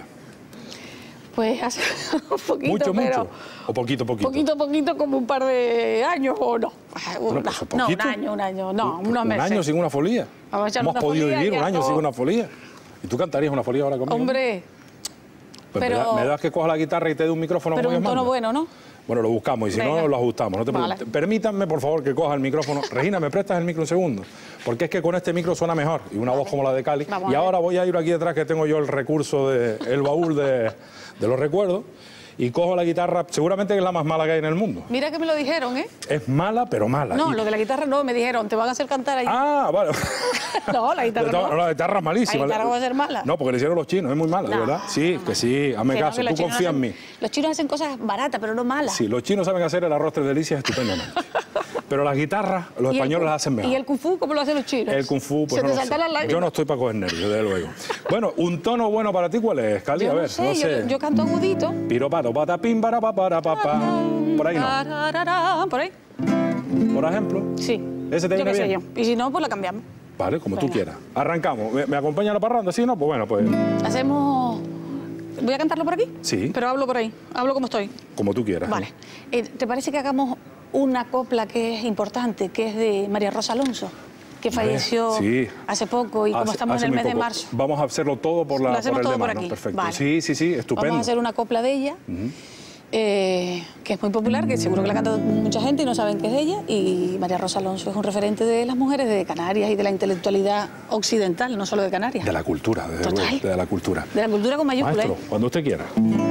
Pues hace un poquito, ¿Mucho? ¿O poquito? Poquito, como un par de años o no. Bueno, pues, no, un año, no, unos meses. ¿Un año sin una folía? Hemos podido vivir un año sin una folía. ¿Y tú cantarías una folía ahora conmigo? Hombre. Pues pero... me das que coja la guitarra y te dé un micrófono. Pero un tono bueno, ¿no? Bueno, lo buscamos y si no, lo ajustamos. No te preocupes. Permítanme, por favor, que coja el micrófono. Regina, ¿me prestas el micro un segundo? Porque es que con este micro suena mejor y una voz como la de Cali. Y ahora voy a ir aquí detrás, que tengo yo el recurso, el baúl de los recuerdos. Y cojo la guitarra, seguramente que es la más mala que hay en el mundo. Mira que me lo dijeron, ¿eh? Es mala, pero mala. No, lo de la guitarra no, me dijeron, te van a hacer cantar ahí. Ah, vale. No, la guitarra no. La guitarra es malísima. La guitarra va a ser mala. No, porque le hicieron los chinos, es muy mala, ¿de verdad? Sí, que sí, hazme caso, tú confía en mí. Los chinos hacen cosas baratas, pero no malas. Sí, los chinos saben hacer el arroz tres delicias estupendamente. Pero las guitarras, los españoles las hacen mejor. ¿Y el kung fu cómo lo hacen los chinos? El kung fu, pues se te saltan las lágrimas. Yo no estoy para coger nervios, desde luego. Bueno, un tono bueno para ti, ¿cuál es, Cali? A ver, no sé. Yo canto agudito. Piropato, patapín, para, papá. Por ahí no. ¿Por ahí? Por ejemplo. Sí. ¿Ese te viene bien? Yo. Y si no, pues la cambiamos. Vale, como tú quieras. Arrancamos. ¿Me acompaña la parranda? ¿Sí no? Pues bueno, pues... Hacemos... ¿Voy a cantarlo por aquí? Sí. Pero hablo por ahí. Hablo como estoy. Como tú quieras. Vale. ¿Te parece que hagamos una copla que es importante, que es de María Rosa Alonso, que falleció hace poco y como estamos en el mes de marzo? Vamos a hacerlo todo por el tema, ¿no? Perfecto. Vale. Sí, estupendo. Vamos a hacer una copla de ella, que es muy popular, que seguro que la canta mucha gente y no saben que es de ella. Y María Rosa Alonso es un referente de las mujeres de Canarias y de la intelectualidad occidental, no solo de Canarias. De la cultura, desde luego, de la cultura. De la cultura con mayúscula. Maestro, cuando usted quiera.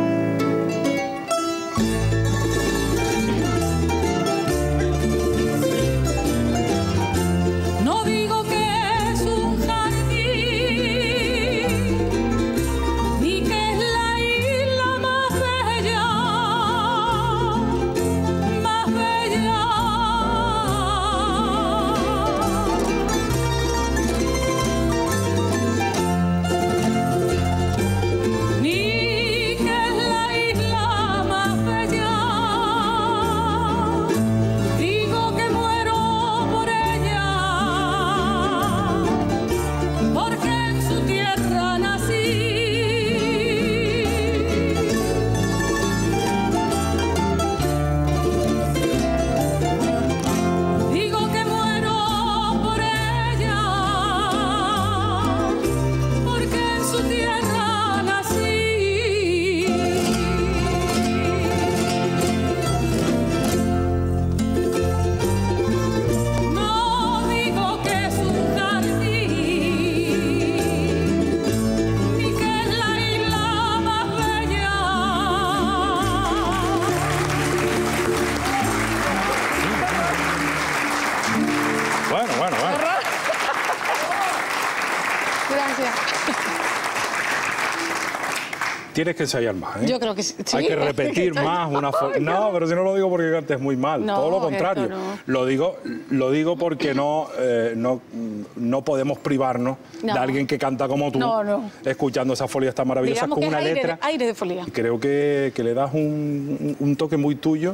Tienes que ensayar más, ¿eh? Yo creo que sí. Hay que repetir más una forma. No, pero si no lo digo porque cantes muy mal. No, todo lo contrario. No. Lo digo porque no podemos privarnos de alguien que canta como tú, escuchando esas folías tan maravillosas. Digamos con una letra. Aire de folía. Creo que le das un toque muy tuyo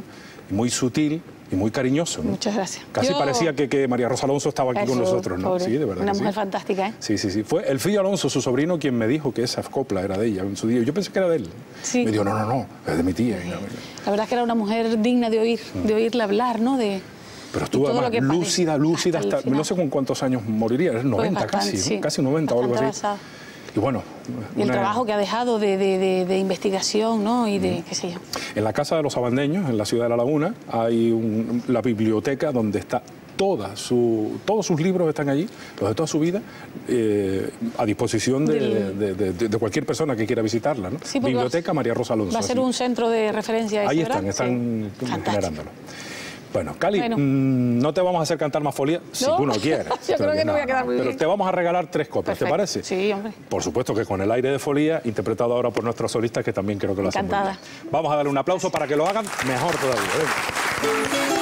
muy sutil y muy cariñoso, ¿no? Muchas gracias. Casi parecía que María Rosa Alonso estaba aquí con nosotros, ¿no? Pobre. Sí, de verdad. Una mujer fantástica, ¿eh? Sí, sí, sí. Fue el Fillo Alonso, su sobrino, quien me dijo que esa copla era de ella en su día. Yo pensé que era de él. Sí. Me dijo, no, es de mi tía. Sí. La verdad es que era una mujer digna de oír, de oírla hablar, ¿no? Pero estuvo además lúcida hasta no sé con cuántos años moriría, era 90 pues bastante, casi, ¿no? Casi 90 o algo así. Y bueno... Y el trabajo que ha dejado de investigación, ¿no? Y de, qué sé yo. En la Casa de los Abandeños, en la ciudad de La Laguna, hay la biblioteca donde está todos sus libros están allí, los de toda su vida, a disposición de cualquier persona que quiera visitarla, ¿no? Sí, Biblioteca María Rosa Alonso. Va a ser un centro de referencia. Ahí están generándolo. Bueno, Cali, no te vamos a hacer cantar más folía si tú no quieres. Yo creo que no voy a quedar muy bien. Pero te vamos a regalar 3 copias, ¿te parece? Sí, hombre. Por supuesto que con el aire de folía, interpretado ahora por nuestros solistas, que también creo que lo hacen muy bien. Vamos a darle un aplauso para que lo hagan mejor todavía. Venga.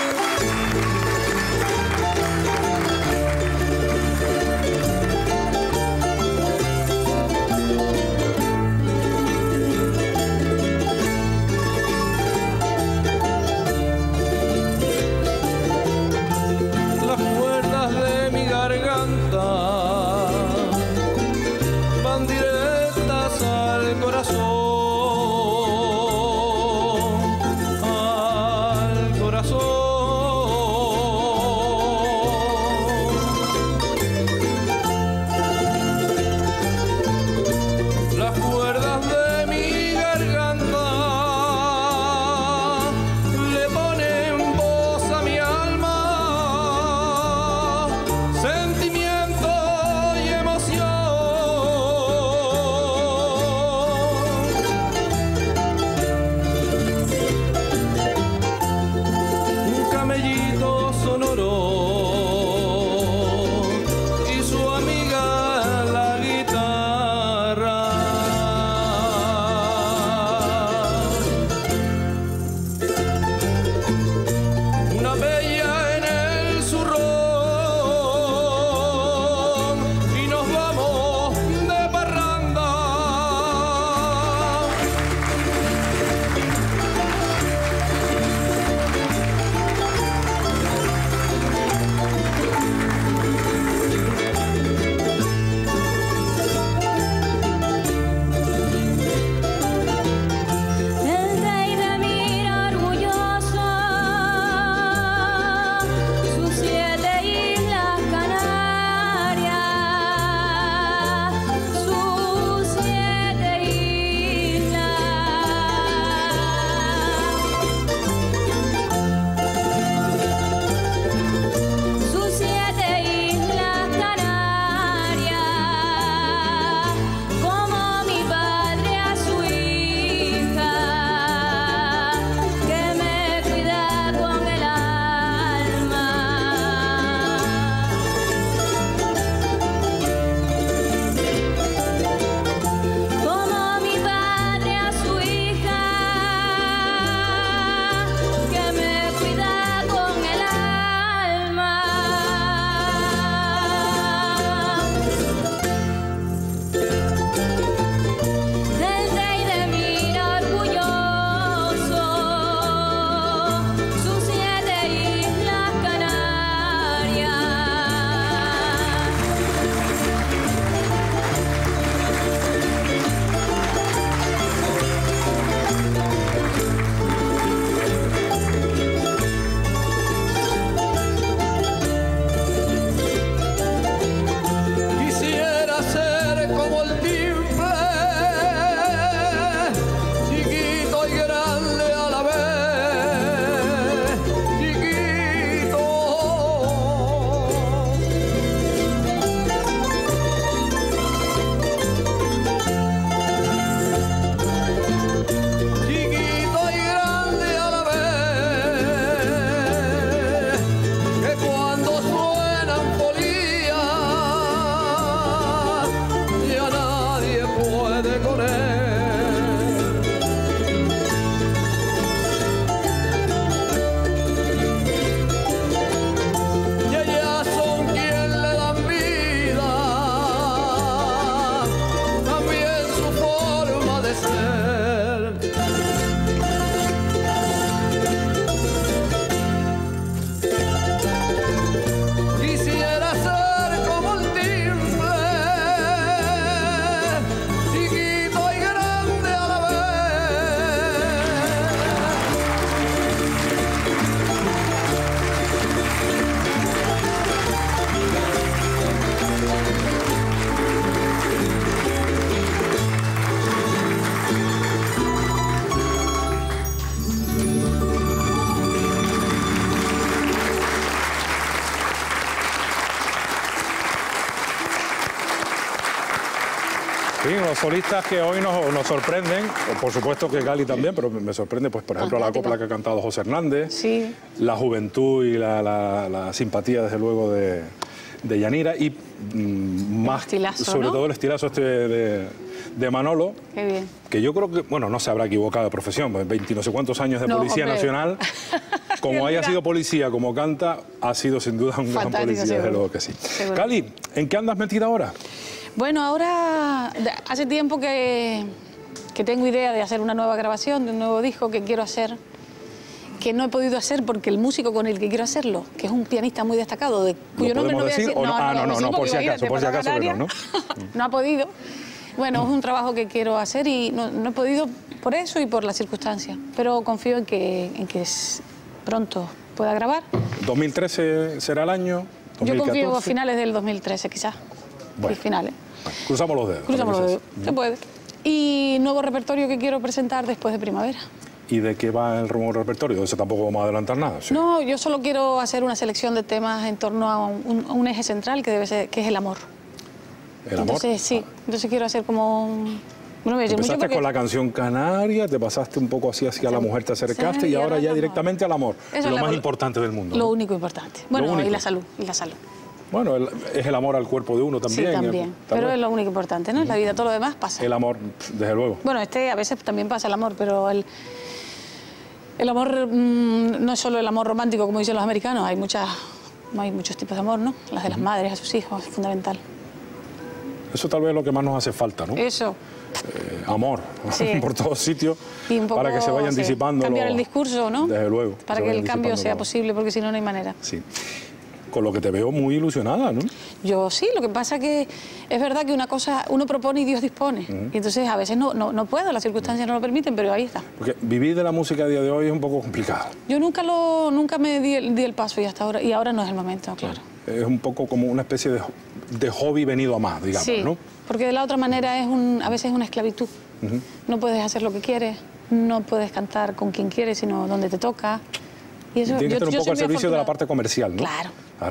Van directas al corazón. Las cuerdas de mi garganta le ponen voz a mi alma, sentimiento y emoción. solistas que hoy nos sorprenden, por supuesto que Gali también, pero me sorprende, pues por ejemplo, la copla que ha cantado José Hernández, sí, la juventud y la simpatía, desde luego, de Yanira, y más, estilazo, sobre ¿no? todo el estilazo de Manolo. Qué bien. Que yo creo que, bueno, no se habrá equivocado de profesión, pues 20 no sé cuántos años de Policía hombre. Nacional. Como haya sido policía, como canta, ha sido sin duda un gran policía, seguro. desde luego que sí. Seguro. Gali, ¿en qué andas metida ahora? Bueno, ahora hace tiempo que tengo idea de hacer una nueva grabación, de un nuevo disco que quiero hacer, que no he podido hacer porque el músico con el que quiero hacerlo, que es un pianista muy destacado, cuyo nombre no voy a decir... No, por si acaso, pero no. No ha podido. Bueno, es un trabajo que quiero hacer y no he podido por eso y por las circunstancias, pero confío en que pronto pueda grabar. ¿2013 será el año? 2014. Yo confío a finales del 2013, quizás. Bueno, finales. Bueno, cruzamos los dedos. Cruzamos los dedos, se puede. Y nuevo repertorio que quiero presentar después de primavera. ¿Y de qué va el nuevo repertorio? De eso tampoco vamos a adelantar nada. ¿Sí? No, yo solo quiero hacer una selección de temas en torno a un eje central que debe ser, que es el amor. ¿El amor? Entonces, sí. Entonces quiero hacer como... Bueno, empezaste con la canción canaria, te pasaste un poco así hacia la mujer, te acercaste y ahora ya directamente al amor. Eso lo más importante del mundo. Lo ¿no? único importante. Bueno, y la salud, Bueno, es el amor al cuerpo de uno también. Sí, también. Pero es lo único importante, ¿no? En la vida todo lo demás pasa. El amor, desde luego. Bueno, a veces también pasa el amor, pero el amor no es solo el amor romántico, como dicen los americanos. Hay muchos tipos de amor, ¿no? Las de las madres a sus hijos, es fundamental. Eso tal vez es lo que más nos hace falta, ¿no? Eso. Amor, sí. Por todos sitios, poco, para que se vayan disipando. Cambiar el discurso, ¿no? Desde luego. Para que el cambio sea posible, porque si no, no hay manera. Sí. Con lo que te veo muy ilusionada, ¿no? Yo sí, lo que pasa que es verdad que una cosa uno propone y Dios dispone. Y entonces a veces no puedo, las circunstancias no lo permiten, pero ahí está. Porque vivir de la música a día de hoy es un poco complicado. Yo nunca me di el paso y hasta ahora, y ahora no es el momento, claro. Es un poco como una especie de hobby venido a más, digamos, sí, ¿no? Porque de la otra manera a veces es una esclavitud. No puedes hacer lo que quieres, no puedes cantar con quien quieres, sino donde te toca. Y eso, tienes que estar un poco al servicio de la parte comercial, ¿no? Claro.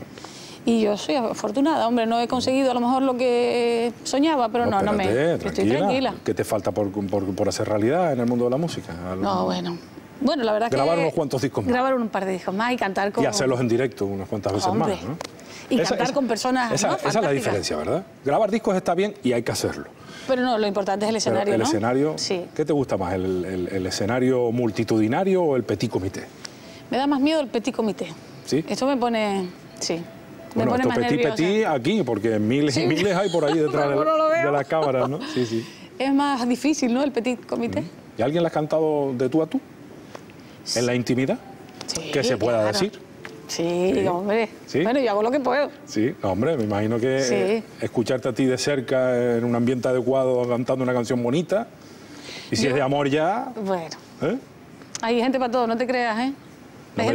Y yo soy afortunada, hombre, no he conseguido a lo mejor lo que soñaba, pero estoy tranquila. ¿Qué te falta por hacer realidad en el mundo de la música? No, bueno, la verdad grabar unos cuantos discos más. Grabar un par de discos más y cantar con... Y hacerlos en directo unas cuantas veces más, ¿no? Y cantar con personas, esa es la diferencia, ¿verdad? Grabar discos está bien y hay que hacerlo. Pero no, lo importante es el escenario, pero ¿no? El escenario, sí. ¿Qué te gusta más, el escenario multitudinario o el petit comité? Me da más miedo el petit comité. ¿Sí? Esto me pone... Sí. Bueno, me pone más nerviosa. Petit aquí, porque miles y miles hay por ahí detrás de las cámaras, ¿no? Sí, sí. Es más difícil, ¿no? El petit comité. ¿Y alguien le has cantado de tú a tú? Sí. ¿En la intimidad? Sí, ¿Qué se pueda decir? Sí, hombre. ¿Sí? Bueno, yo hago lo que puedo. Sí, hombre, me imagino que escucharte a ti de cerca en un ambiente adecuado cantando una canción bonita. Y si es de amor ya... Bueno. Hay gente para todo, no te creas, ¿eh? No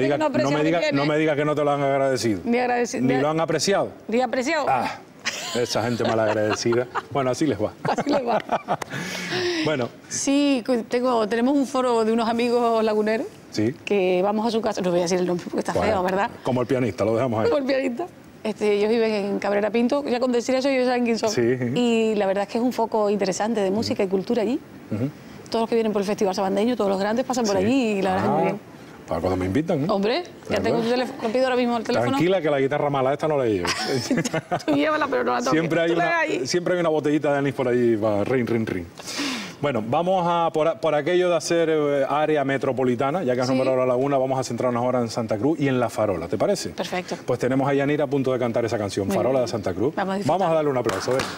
me digas que no te lo han agradecido. Ni lo han apreciado. Ni apreciado. Ah, esa gente malagradecida. Bueno, así les va. Así les va. Bueno. Sí, tenemos un foro de unos amigos laguneros. Sí. Que vamos a su casa. No voy a decir el nombre porque está feo, ¿verdad? Como el pianista, lo dejamos ahí. Como el pianista. Ellos viven en Cabrera Pinto. Ya con decir eso ellos saben quién son. Sí. Y la verdad es que es un foco interesante de música y cultura allí. Todos los que vienen por el Festival Sabandeño, todos los grandes pasan por allí y la verdad es muy bien. Para cuando me invitan, ¿no? Hombre, ya tengo tu teléfono, lo pido ahora mismo el teléfono. Tranquila, que la guitarra mala esta no la llevo. Tú llévala, pero no la toques. Siempre hay una botellita de anís por ahí para rin. Bueno, vamos a, por aquello de hacer área metropolitana, ya que has nombrado la laguna, vamos a centrarnos ahora en Santa Cruz y en La Farola, ¿te parece? Perfecto. Pues tenemos a Yanira a punto de cantar esa canción, muy Farola bien. De Santa Cruz. Vamos a darle un aplauso, ¿ves?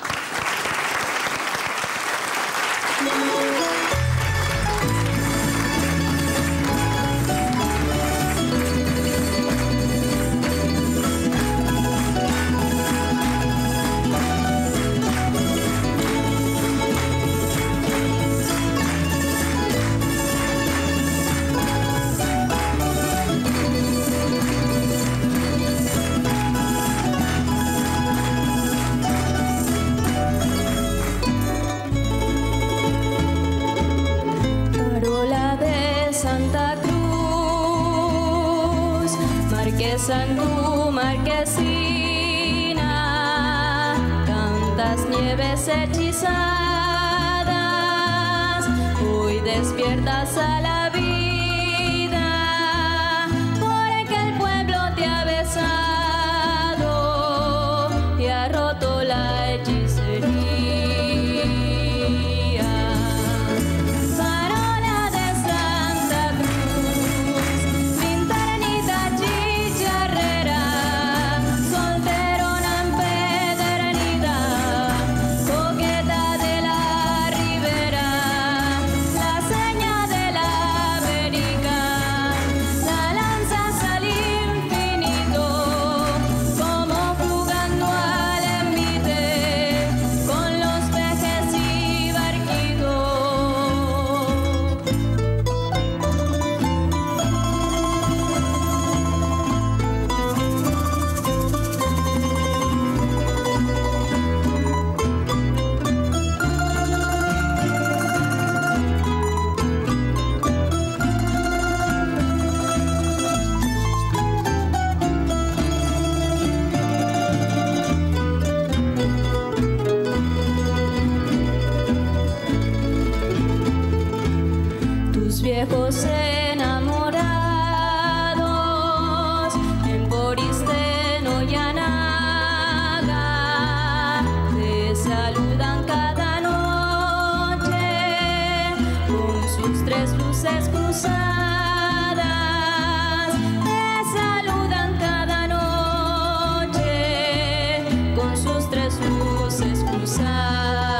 En tu marquesina cantas nieves hechizadas despiertas a la vida, porque el pueblo te ha besado y ha roto la hechicería. Farola de Santa Cruz, linternita chicharrera, solterona empedernida, coqueta de la ribera, la seña de la América, la lanzas al infinito, como jugando al envite con los peces y barquitos. Tus viejos enamorados en Poristeno y Anaga te saludan cada noche con sus tres luces cruzadas. Te saludan cada noche con sus tres luces cruzadas.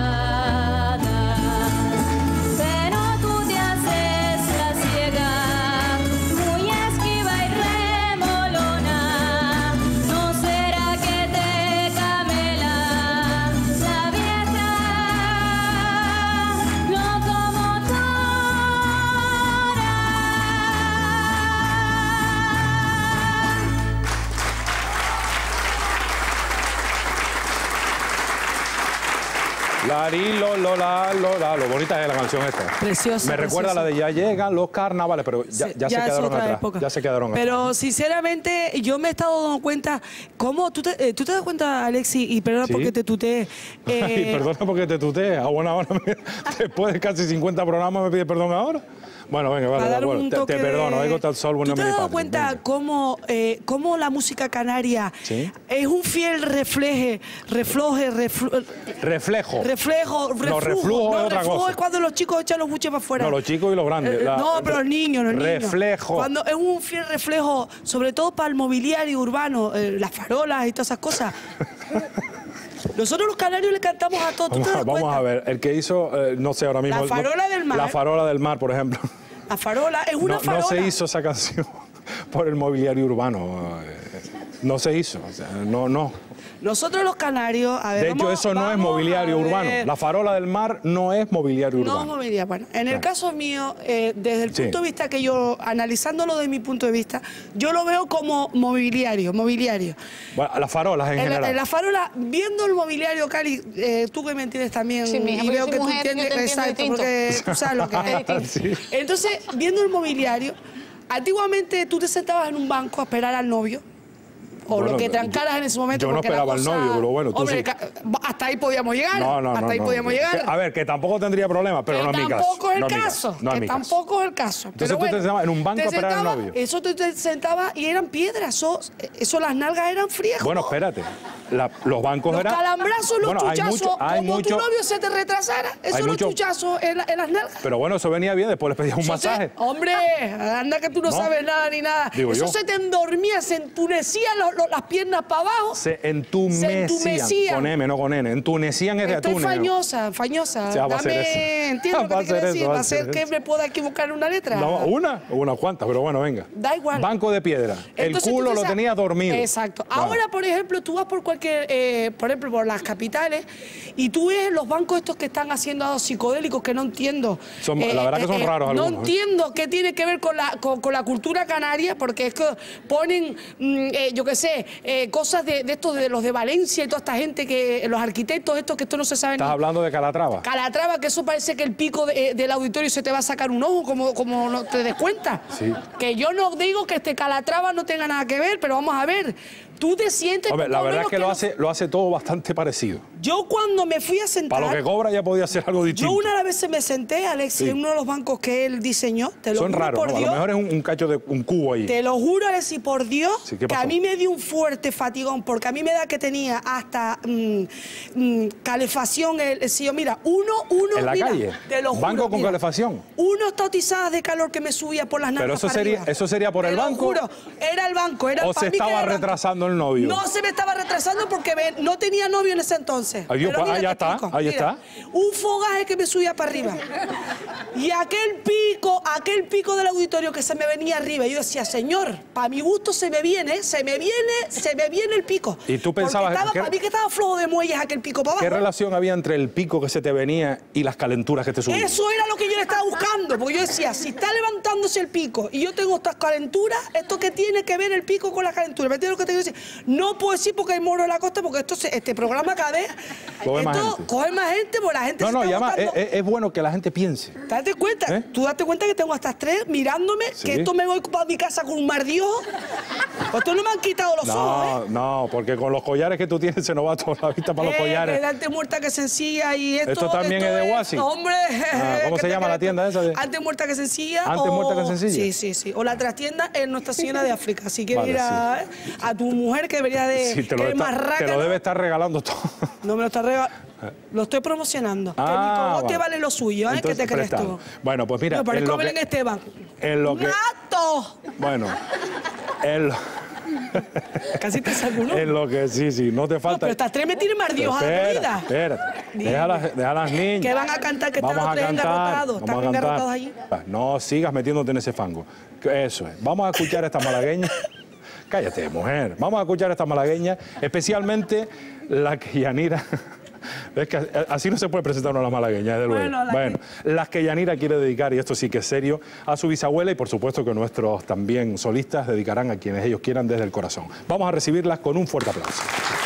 Pero tú te haces la ciega, muy esquiva y remolona. ¿No será que te camela la vieja locomotora? Lo bonita es la canción esta. Preciosa. Me recuerda a la de Ya llegan los carnavales, pero ya se quedaron atrás. Ya se quedaron atrás. Pero sinceramente, yo me he estado dando cuenta, ¿cómo? ¿Tú te das cuenta, Alexi? Y perdona ¿Sí? porque te tuteé. Ay, perdona porque te tuteé. A buena hora, después de casi 50 programas, ¿me pides perdón ahora? Bueno, venga, vale, bueno, te perdono. ¿Tú te has dado cuenta cómo la música canaria es un fiel reflujo es cuando los chicos echan los buches para afuera. No, los chicos y los grandes. Pero los niños. Reflejo. Cuando es un fiel reflejo, sobre todo para el mobiliario urbano, las farolas y todas esas cosas. Nosotros los canarios le cantamos a todos. Vamos a ver, el que hizo, no sé ahora mismo. La farola del mar. La farola del mar, por ejemplo. La farola es una farola. No se hizo esa canción por el mobiliario urbano. No se hizo. O sea, no. Nosotros los canarios, a ver, de hecho, eso no es mobiliario urbano. La farola del mar no es mobiliario urbano. No es mobiliario. Bueno, en el caso mío, desde el punto de vista que yo, analizándolo de mi punto de vista, yo lo veo como mobiliario. Bueno, las farolas en general. En la farola, viendo el mobiliario, Cali, tú que me entiendes también, sí, y veo que tú entiendes, exacto, porque tú sabes lo que es. Sí. Entonces, viendo el mobiliario, antiguamente tú te sentabas en un banco a esperar al novio. O lo que trancaras en ese momento. Yo no esperaba al novio, pero bueno, tú hombre, sí. Hasta ahí podíamos llegar. Podíamos llegar. A ver, que tampoco tendría problema, pero no es mi caso. Tampoco es el caso. Tampoco es el caso. Entonces tú te sentabas en un banco a esperar al novio. Eso te sentabas y eran piedras. Eso las nalgas eran frías. Bueno, espérate. Los bancos eran... Los calambrazos, los chuchazos. Como tu novio se te retrasara, eso los chuchazos en las nalgas. Pero bueno, eso venía bien, después le pedías un masaje. Hombre, anda que tú no sabes nada ni nada. Eso se te endormía, se entunecían las piernas para abajo. Se entumecían. Con M, no con N. Entunecían es de atún. Estoy fañosa. Dame, entiendo lo que te quiero decir. ¿Va a ser que me pueda equivocar en una letra? No, unas cuantas, pero bueno, venga. Da igual. Banco de piedra. Entonces, el culo lo tenía dormido. Exacto. Ahora, por ejemplo, tú vas por por las capitales y tú ves los bancos estos que están haciendo psicodélicos que no entiendo. La verdad que son raros algunos. No entiendo qué tiene que ver con la cultura canaria, porque es que ponen, yo qué sé, cosas de estos de los de Valencia y toda esta gente, que los arquitectos estos que esto no se sabe. Estás hablando de Calatrava. Calatrava, que eso parece que el pico del auditorio se te va a sacar un ojo, como no te des cuenta. Sí. Que yo no digo que Calatrava no tenga nada que ver, pero vamos a ver. Tú te sientes... Hombre, la verdad es que lo hace todo bastante parecido. Yo cuando me fui a sentar... Para lo que cobra ya podía ser algo distinto. Yo una vez me senté, Alexis, en uno de los bancos que él diseñó. Te lo Son juro raros, por ¿no? Dios. A lo mejor es un cacho de un cubo ahí. Te lo juro, Alexis, por Dios, Sí, ¿qué que pasó? a mí me dio un fuerte fatigón, porque a mí me da que tenía hasta calefacción el sillo. Mira, uno... ¿En la mira, calle? Te lo juro, ¿Banco con mira, calefacción? unos tautizadas de calor que me subía por las nalgas. Pero eso sería por el banco. Te lo juro, era el banco. Era ¿O para se mí que estaba era el banco. retrasando el novio? No se me estaba retrasando porque no tenía novio en ese entonces. Ay, Dios, Pero mira, ahí te está, explico. ahí Mira, está. Un fogaje que me subía para arriba. Y aquel pico del auditorio que se me venía arriba. Yo decía, señor, para mi gusto se me viene el pico. ¿Y tú pensabas para mí que estaba flojo de muelles aquel pico para abajo. ¿Qué relación había entre el pico que se te venía y las calenturas que te subían? Eso era lo que yo le estaba buscando, porque yo decía, si está levantándose el pico y yo tengo estas calenturas, ¿esto qué tiene que ver el pico con las calenturas? ¿Me entiendes lo que te quiero decir? No puedo decir porque hay moro en la costa, porque este programa cada vez Coge más gente. coge más gente, porque la gente No, se no, y está además botando. es bueno que la gente piense. Date cuenta, ¿Eh? tú date cuenta que tengo hasta 3 mirándome, Sí. que esto me voy para mi casa con un mar de ojos. Pues tú no me han quitado los ojos, No, porque con los collares que tú tienes se nos va toda la vista para los collares. Que antes muerta que sencilla y esto... ¿Esto también es de Guasi? Hombre... ¿Cómo ¿qué se te llama la crees tienda tú? esa de- Antes muerta que sencilla. ¿Antes muerta que sencilla? Sí. O la trastienda en Nuestra Señora de África. Si quieres Vale, ir a tu mujer que debería de... Sí, te que es lo marraca, debe estar regalando todo. No me lo está regalando. Lo estoy promocionando. que mi cogote vale lo suyo, ¿eh? Entonces, ¿Qué te crees prestado. tú? Bueno, pues mira, No, pero en el lo Belén que, Esteban. en lo que... ¡Mato! Bueno, en lo, Casi te saco uno. en lo que sí, no te No, falta... pero estas 3 me tienen más Dios a la vida. Espérate. Dime. Deja a las niñas. Que van a cantar, que están los 3 engarrotados. Están engarrotados allí. No sigas metiéndote en ese fango. Eso es. Vamos a escuchar a esta malagueña. Cállate, mujer. Vamos a escuchar a esta malagueña, especialmente la que Yanira... Es que así no se puede presentar una malagueña, desde luego. Bueno, las que Yanira quiere dedicar, y esto sí que es serio, a su bisabuela, y por supuesto que nuestros también solistas dedicarán a quienes ellos quieran desde el corazón. Vamos a recibirlas con un fuerte aplauso.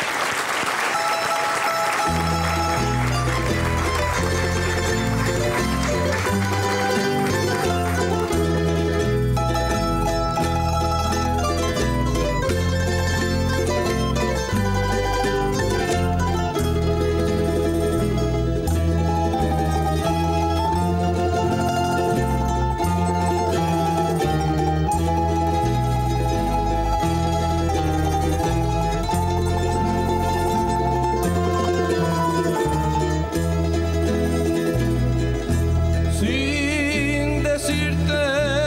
Sin decirte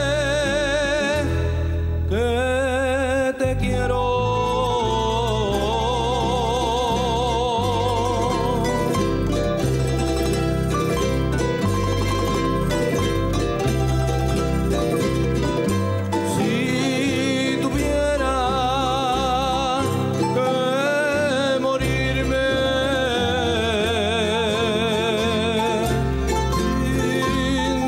que te quiero. Si tuviera que morirme sin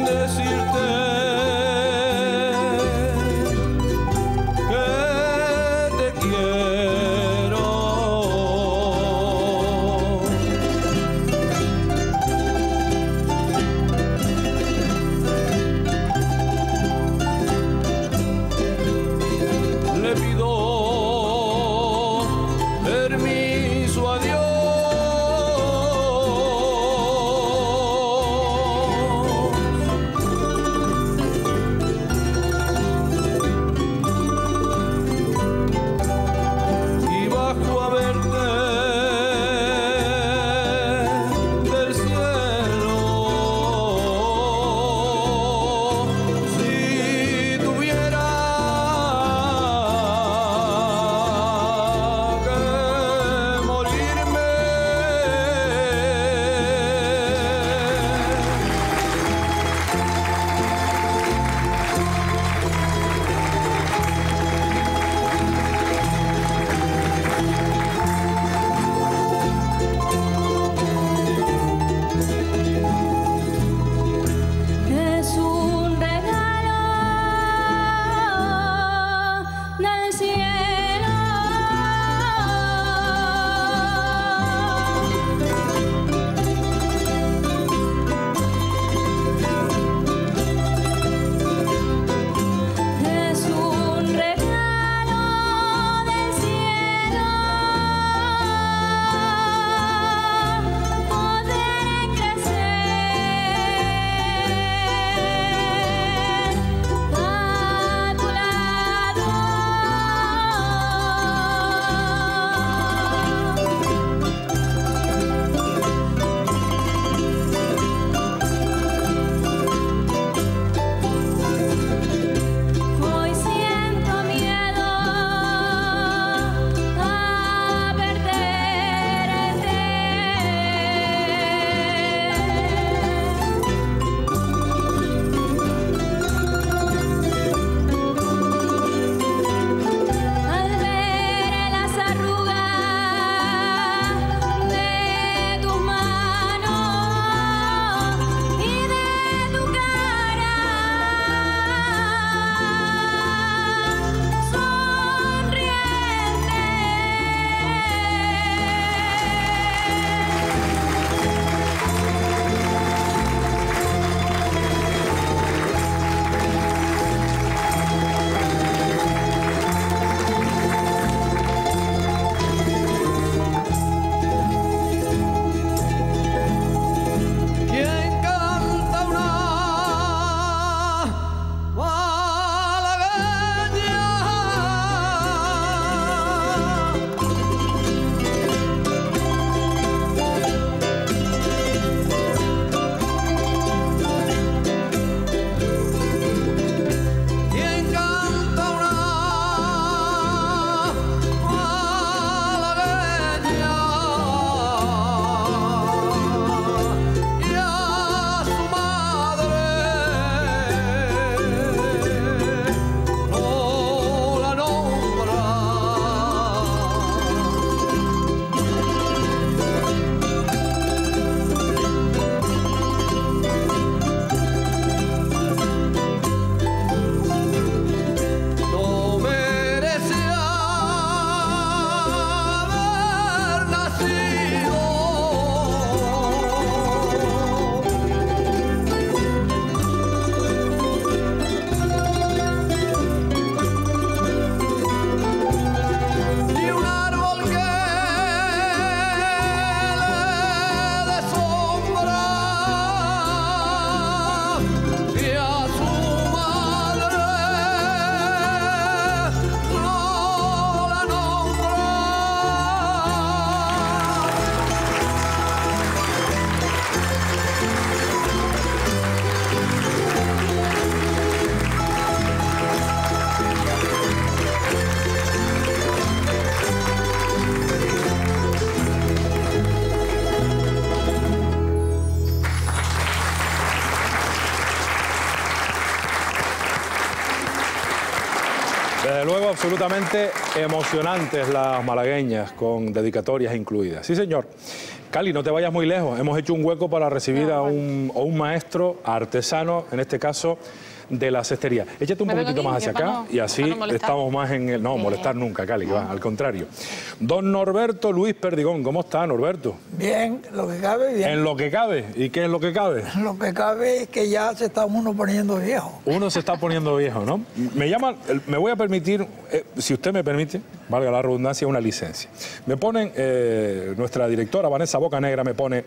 Desde luego, absolutamente emocionantes las malagueñas, con dedicatorias incluidas. Sí, señor. Cali, no te vayas muy lejos. Hemos hecho un hueco para recibir a un maestro artesano, en este caso, de la cestería. Échate un poquitito más hacia acá y así estamos más en el... No, molestar nunca, Cali, que va, al contrario. Don Norberto Luis Perdigón, ¿cómo está, Norberto? Bien, lo que cabe, bien. ¿En lo que cabe? ¿Y qué es lo que cabe? Lo que cabe es que ya se está uno poniendo viejo. Uno se está poniendo viejo, ¿no? Me voy a permitir, si usted me permite, valga la redundancia, una licencia. Me ponen, nuestra directora Vanessa Bocanegra me pone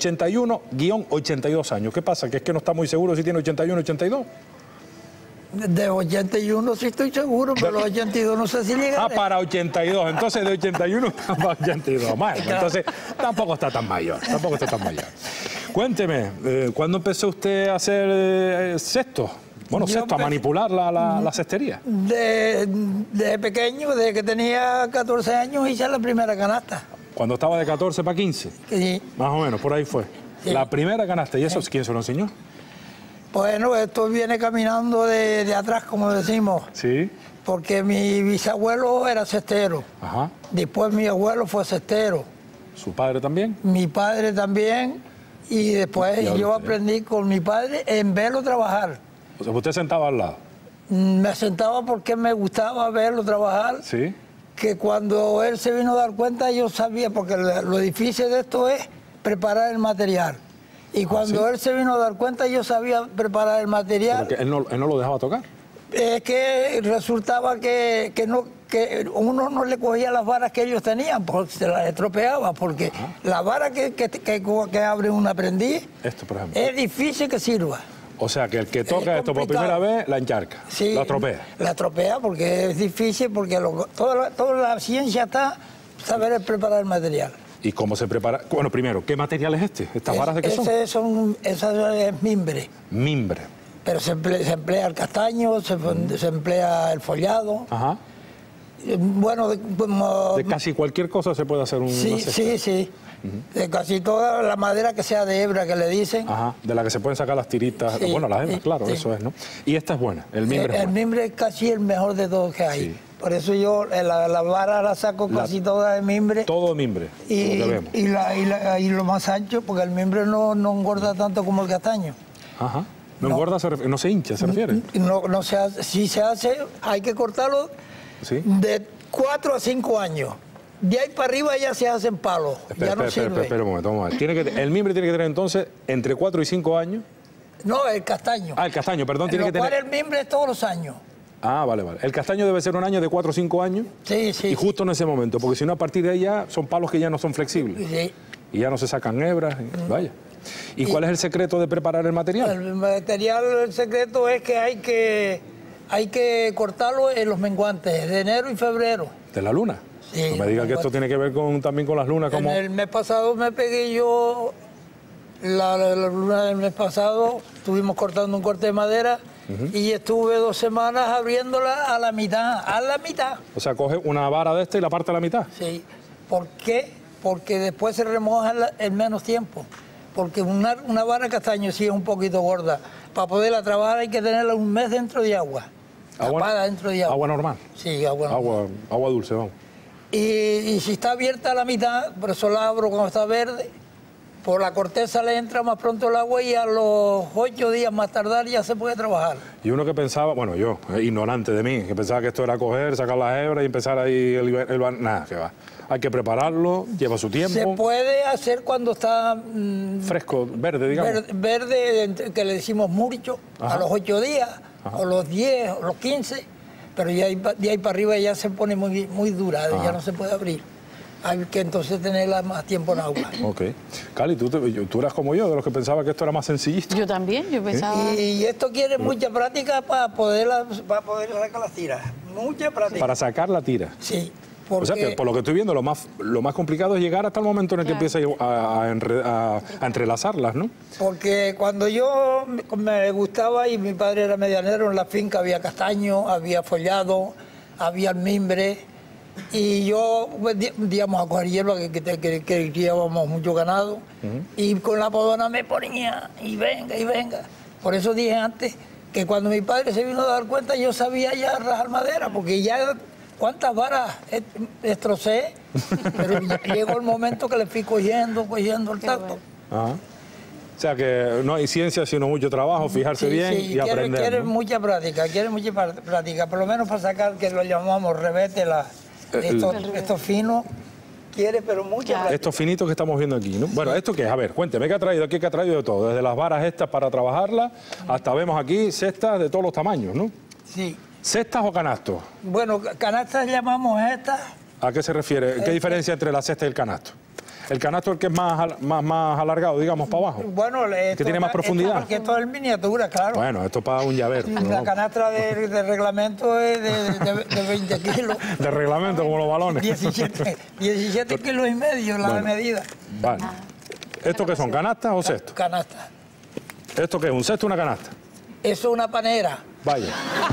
81-82 años. ¿Qué pasa? ¿Que es que no está muy seguro si tiene 81 82? De 81 sí estoy seguro, pero los 82 no sé si llegaré. Ah, para 82. Entonces de 81 para 82. Bueno, entonces tampoco está tan mayor. Tampoco está tan mayor. Cuénteme, ¿cuándo empezó usted a hacer cestos? Bueno, cesto, a manipular la cestería. Desde pequeño, desde que tenía 14 años, hice la primera canasta. ¿Cuando estaba de 14 para 15? Sí. Más o menos, por ahí fue. Sí. La primera canasta. ¿Y eso quién se lo enseñó? Bueno, esto viene caminando de atrás, como decimos. Sí. Porque mi bisabuelo era cestero. Ajá. Después mi abuelo fue cestero. ¿Su padre también? Mi padre también. Y después yo aprendí con mi padre en verlo trabajar. O sea, ¿usted sentaba al lado? Me sentaba porque me gustaba verlo trabajar. Sí. Que cuando él se vino a dar cuenta, yo sabía, porque lo difícil de esto es preparar el material. Y cuando él se vino a dar cuenta, yo sabía preparar el material. ¿Pero que él no lo dejaba tocar? Es que resultaba que uno no le cogía las varas que ellos tenían, porque se las estropeaba, porque la vara que abre un aprendiz, esto, por ejemplo, es difícil que sirva. O sea, que el que toca esto por primera vez, la encharca, sí, la estropea. La estropea porque es difícil, porque toda la ciencia está saber preparar el material. ¿Y cómo se prepara? Bueno, primero, ¿qué material es este? ¿Estas varas de qué son? Esa es mimbre. Mimbre. Pero se emplea el castaño, se emplea el follado. Ajá. Bueno, de casi cualquier cosa se puede hacer un... Sí. De casi toda la madera que sea de hebra, que le dicen. Ajá, de la que se pueden sacar las tiritas. Sí, bueno, las hebras, claro, eso es, ¿no? Y esta es buena, el mimbre es el mimbre es casi el mejor de todos que hay. Sí. Por eso yo la vara la saco casi toda de mimbre. Todo mimbre, y lo más ancho, porque el mimbre no engorda tanto como el castaño. Ajá. No engorda, no se hincha, ¿se refiere? No se hace, si se hace, hay que cortarlo de 4 a 5 años. De ahí para arriba ya se hacen palos. Espera un momento, vamos a ver. El mimbre tiene que tener entonces entre 4 y 5 años. No, el castaño. Ah, el castaño, perdón, tiene que tener... el mimbre es todos los años. Ah, vale. El castaño debe ser un año de 4 o 5 años. Sí. Y justo en ese momento, porque si no, a partir de ahí ya son palos que ya no son flexibles. Sí. Y ya no se sacan hebras, vaya. ¿Y cuál es el secreto de preparar el material? El material, el secreto es que hay que cortarlo en los menguantes de enero y febrero. ¿De la luna? Sí. No me diga que esto tiene que ver también con las lunas. Como... El mes pasado me pegué yo, la luna del mes pasado, estuvimos cortando un corte de madera y estuve 2 semanas abriéndola a la mitad. O sea, coge una vara de esta y la parte a la mitad. Sí. ¿Por qué? Porque después se remoja en menos tiempo. Porque una vara castaño sí es un poquito gorda. Para poderla trabajar hay que tenerla un mes dentro de agua. Tapada dentro de agua. ¿Agua normal? Sí, agua normal. Agua dulce, vamos. Y si está abierta a la mitad, por eso la abro cuando está verde, por la corteza le entra más pronto el agua y a los 8 días más tardar ya se puede trabajar. Y uno que pensaba, bueno, yo, ignorante de mí, que pensaba que esto era coger, sacar las hebras y empezar ahí nada, que va. Hay que prepararlo, lleva su tiempo. Se puede hacer cuando está... fresco, verde, digamos. Verde, que le decimos murcho, a los 8 días, o los 10, o los 15, pero de ahí para arriba ya se pone muy dura, ya no se puede abrir. Hay que entonces tenerla más tiempo en agua. Ok. Cali, tú eras como yo, de los que pensaba que esto era más sencillito. Yo también, yo pensaba... Y esto quiere mucha práctica para poder sacar las tiras. Mucha práctica. Para sacar la tira. Sí. Porque... O sea, que por lo que estoy viendo, lo más complicado es llegar hasta el momento en el que empieza a entrelazarlas, ¿no? Porque cuando yo me gustaba y mi padre era medianero, en la finca había castaño, había follado, había mimbre, y yo íbamos a coger hierba, que criábamos mucho ganado, y con la podona me ponía, y venga. Por eso dije antes que cuando mi padre se vino a dar cuenta yo sabía ya rajar madera, porque ya cuántas varas destrocé, pero llegó el momento que le fui cogiendo el tacto. Ajá. O sea que no hay ciencia sino mucho trabajo, fijarse bien y aprender. Quiere ¿no? mucha práctica, por lo menos para sacar, que lo llamamos revete, estos finos. Quiere, pero mucha práctica. Estos finitos que estamos viendo aquí, ¿no? Bueno, ¿esto qué es? A ver, cuénteme, ¿qué ha traído aquí? ¿Qué ha traído de todo? Desde las varas estas para trabajarlas, hasta vemos aquí cestas de todos los tamaños, ¿no? Sí. ¿Cestas o canastos? Bueno, canastas llamamos estas. ¿A qué se refiere? ¿Qué diferencia entre la cesta y el canasto? El canasto es el que es más alargado, digamos, para abajo. Bueno, que tiene más profundidad. Porque esto es miniatura, claro. Bueno, esto es para un llavero. La canastra de reglamento es de 20 kilos. De reglamento, como los balones. 17 kilos y medio la medida. Vale. ¿Esto qué son, canastas o cestos? Canastas. ¿Esto qué es, un cesto o una canasta? Eso es una panera. Vaya.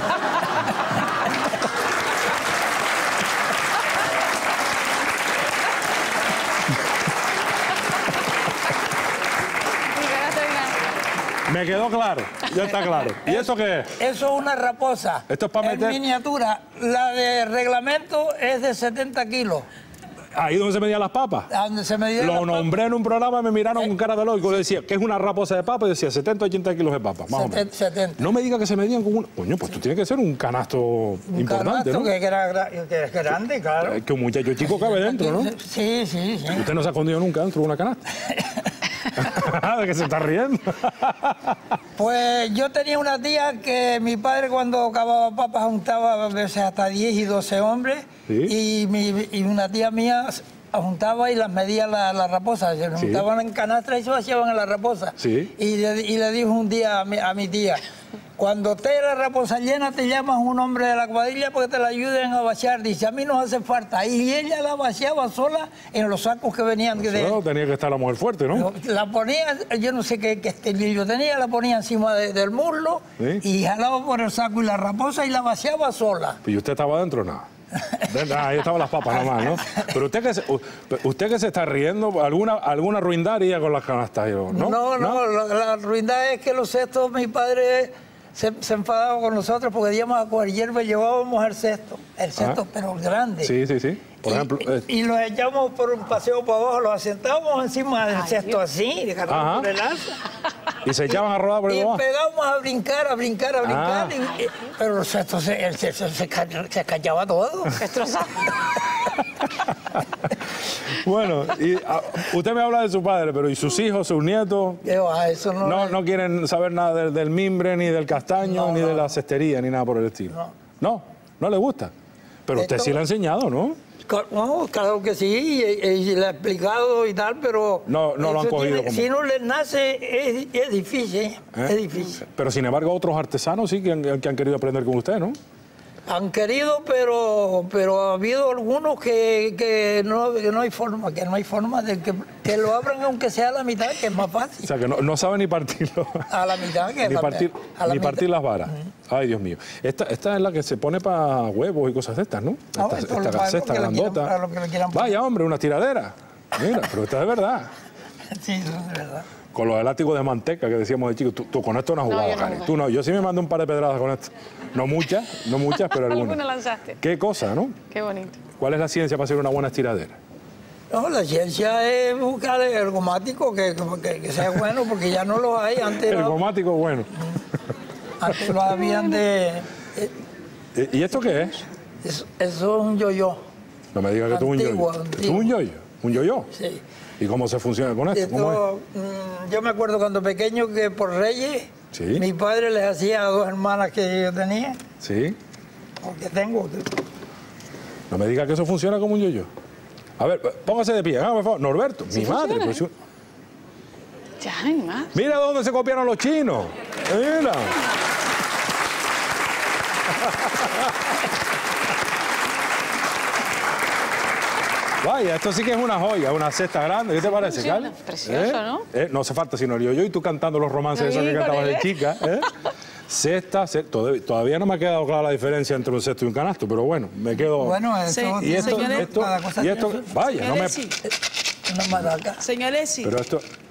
Me quedó claro, ya está claro. ¿Y eso qué es? Eso es una raposa. Esto es para meter... En miniatura. La de reglamento es de 70 kilos. Ahí donde se medían las papas. Donde se medían Lo nombré en un programa y me miraron con cara de loco. Decía que es una raposa de papa y decía 70 o 80 kilos de papas, más o menos. 70. No me diga que se medían con un... Coño, pues tú tienes que ser un canasto importante, ¿no? Que es grande, claro. Es que un muchacho chico cabe dentro, ¿no? Sí. Usted no se ha escondido nunca dentro de una canasta. ¿De qué se está riendo? Pues yo tenía una tía que mi padre cuando cavaba papas juntaba a veces hasta 10 y 12 hombres. ¿Sí? Y una tía mía juntaba y las medía la raposa. Se juntaban en canastra y se vaciaban en la raposa. ¿Sí? Y le dijo un día a mi tía, cuando esté la raposa llena te llamas un hombre de la cuadrilla porque te la ayuden a vaciar. Dice, a mí nos hace falta. Y ella la vaciaba sola en los sacos que venían. Eso tenía que estar la mujer fuerte, ¿no? La ponía, yo no sé qué estilillo tenía, la ponía encima del muslo. ¿Sí? Y jalaba por el saco y la raposa y la vaciaba sola. ¿Y usted estaba adentro? Nada. Ahí estaban las papas nomás, ¿no? Pero usted que se está riendo, ¿alguna ruindad haría con las canastas? No, la ruindad es que los cestos, mi padre se enfadaba con nosotros porque íbamos a coger hierba y llevábamos el cesto pero grande. Sí. Por ejemplo, y los echamos por un paseo por abajo, los asentábamos encima del cesto así, de por el alza. Y se echaban a rodar por el abajo. Y pegábamos a brincar. Pero los cestos se cachaba todo. Destrozaba. Bueno, y usted me habla de su padre, pero ¿y sus hijos, sus nietos? Eso no quieren saber nada del mimbre, ni del castaño, ni de la cestería, ni nada por el estilo. No les gusta. Pero usted sí le ha enseñado, ¿no? No, claro que sí, y le he explicado y tal, pero... No lo han cogido como... Si no les nace, es difícil, es difícil. Pero sin embargo, otros artesanos sí que han querido aprender con usted, ¿no? Han querido, pero ha habido algunos que no hay forma de que lo abran aunque sea a la mitad, que es más fácil. O sea, que no saben ni partirlo. A la mitad, que ni partir las varas. Ay, Dios mío. Esta es la que se pone para huevos y cosas de estas, ¿no? Esta cesta grandota. Vaya, hombre, una tiradera. Mira, pero esta es de verdad. Sí, eso es de verdad. Con los elásticos de manteca que decíamos de chicos, tú con esto no has jugado, Cari. Tú no, yo sí me mandé un par de pedradas con esto. No muchas, pero algunas. Alguna lanzaste. Qué cosa, ¿no? Qué bonito. ¿Cuál es la ciencia para hacer una buena estiradera? No, la ciencia es buscar el ergomático que sea bueno, porque ya no lo hay. Antes ergomático bueno. Antes lo habían de... ¿Y esto qué es? Eso es un yo-yo. No me digas que tú es un yo-yo. ¿Esto es un yo-yo? ¿Un yo-yo? Sí. ¿Y cómo se funciona con esto? ¿Cómo es? Yo me acuerdo cuando pequeño que por Reyes, mi padre les hacía a 2 hermanas que yo tenía. Sí. Porque tengo. No me digas que eso funciona como un yo-yo. A ver, póngase de pie, por favor. Norberto, mi madre. Pues, ya hay más. Mira dónde se copiaron los chinos. Mira. Vaya, esto sí que es una joya, una cesta grande. ¿Qué te parece, Carlos? Precioso, ¿no? No hace falta sino el yo-yo y tú cantando los romances esos que cantabas de chica. Cesta, todavía no me ha quedado clara la diferencia entre un cesto y un canasto, pero bueno, me quedo... Bueno, eso... Y esto, vaya, no me... Señor Essi. Pero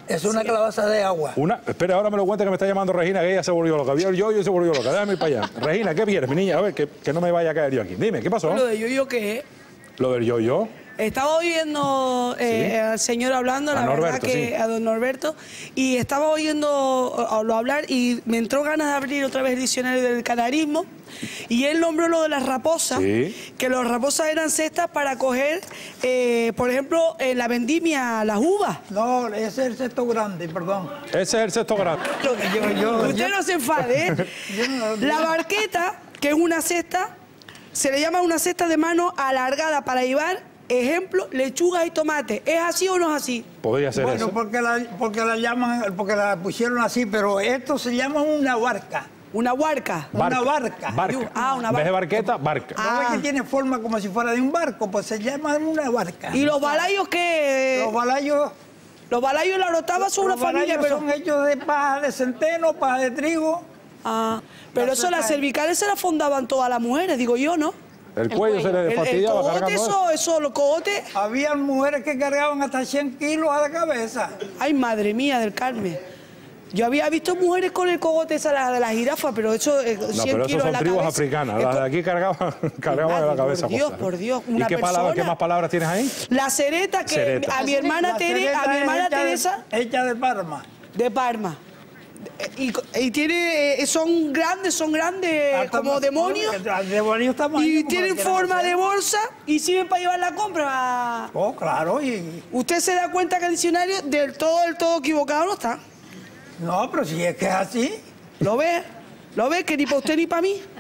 Es una calabaza de agua. Espera, ahora me lo cuenta que me está llamando Regina, que ella se volvió loca. Vio el yo-yo y se volvió loca. Déjame ir para allá. Regina, ¿qué quieres, mi niña? A ver, que no me vaya a caer yo aquí. Dime, ¿qué pasó? ¿Lo de yo-yo qué es? ¿Lo del yo-yo? Estaba oyendo al señor hablando, la verdad que a don Norberto, y estaba oyendo hablar y me entró ganas de abrir otra vez el diccionario del canarismo, y él nombró lo de las raposas, que las raposas eran cestas para coger, por ejemplo, en la vendimia, las uvas. No, ese es el cesto grande, perdón. Ese es el cesto grande. Usted no se enfade, ¿eh? La barqueta, que es una cesta, se le llama una cesta de mano alargada para llevar, ejemplo, lechuga y tomate. ¿Es así o no es así? Podría ser eso. Bueno, porque la pusieron así, pero esto se llama una barca. ¿Una barca? Una barca. Una barca. En vez de barqueta, barca. ¿No ves que tiene forma como si fuera de un barco? Pues se llama una barca. ¿Y los balayos qué? Los balayos y la orotava son una familia, pero son hechos de paja de centeno, paja de trigo. Pero eso, las cervicales se las fondaban todas las mujeres, digo yo, ¿no? El cuello se le fastidiaba cargando eso, los cogotes. Habían mujeres que cargaban hasta 100 kilos a la cabeza. Ay, madre mía del Carmen. Yo había visto mujeres con el cogote esa de la jirafa, pero eso 100 no, pero eso son tribus africanas. Las de aquí cargaban de la cabeza. Por Dios. ¿Y qué más palabras tienes ahí? La cereta, que a mi hermana Teresa... Hecha de Parma. De Parma. Y tiene, son grandes como demonios. Y tienen forma de bolsa y sirven para llevar la compra. Oh, claro. Usted se da cuenta que el diccionario del todo equivocado no está. No, pero si es que es así. ¿Lo ve? Que ni para usted ni para mí.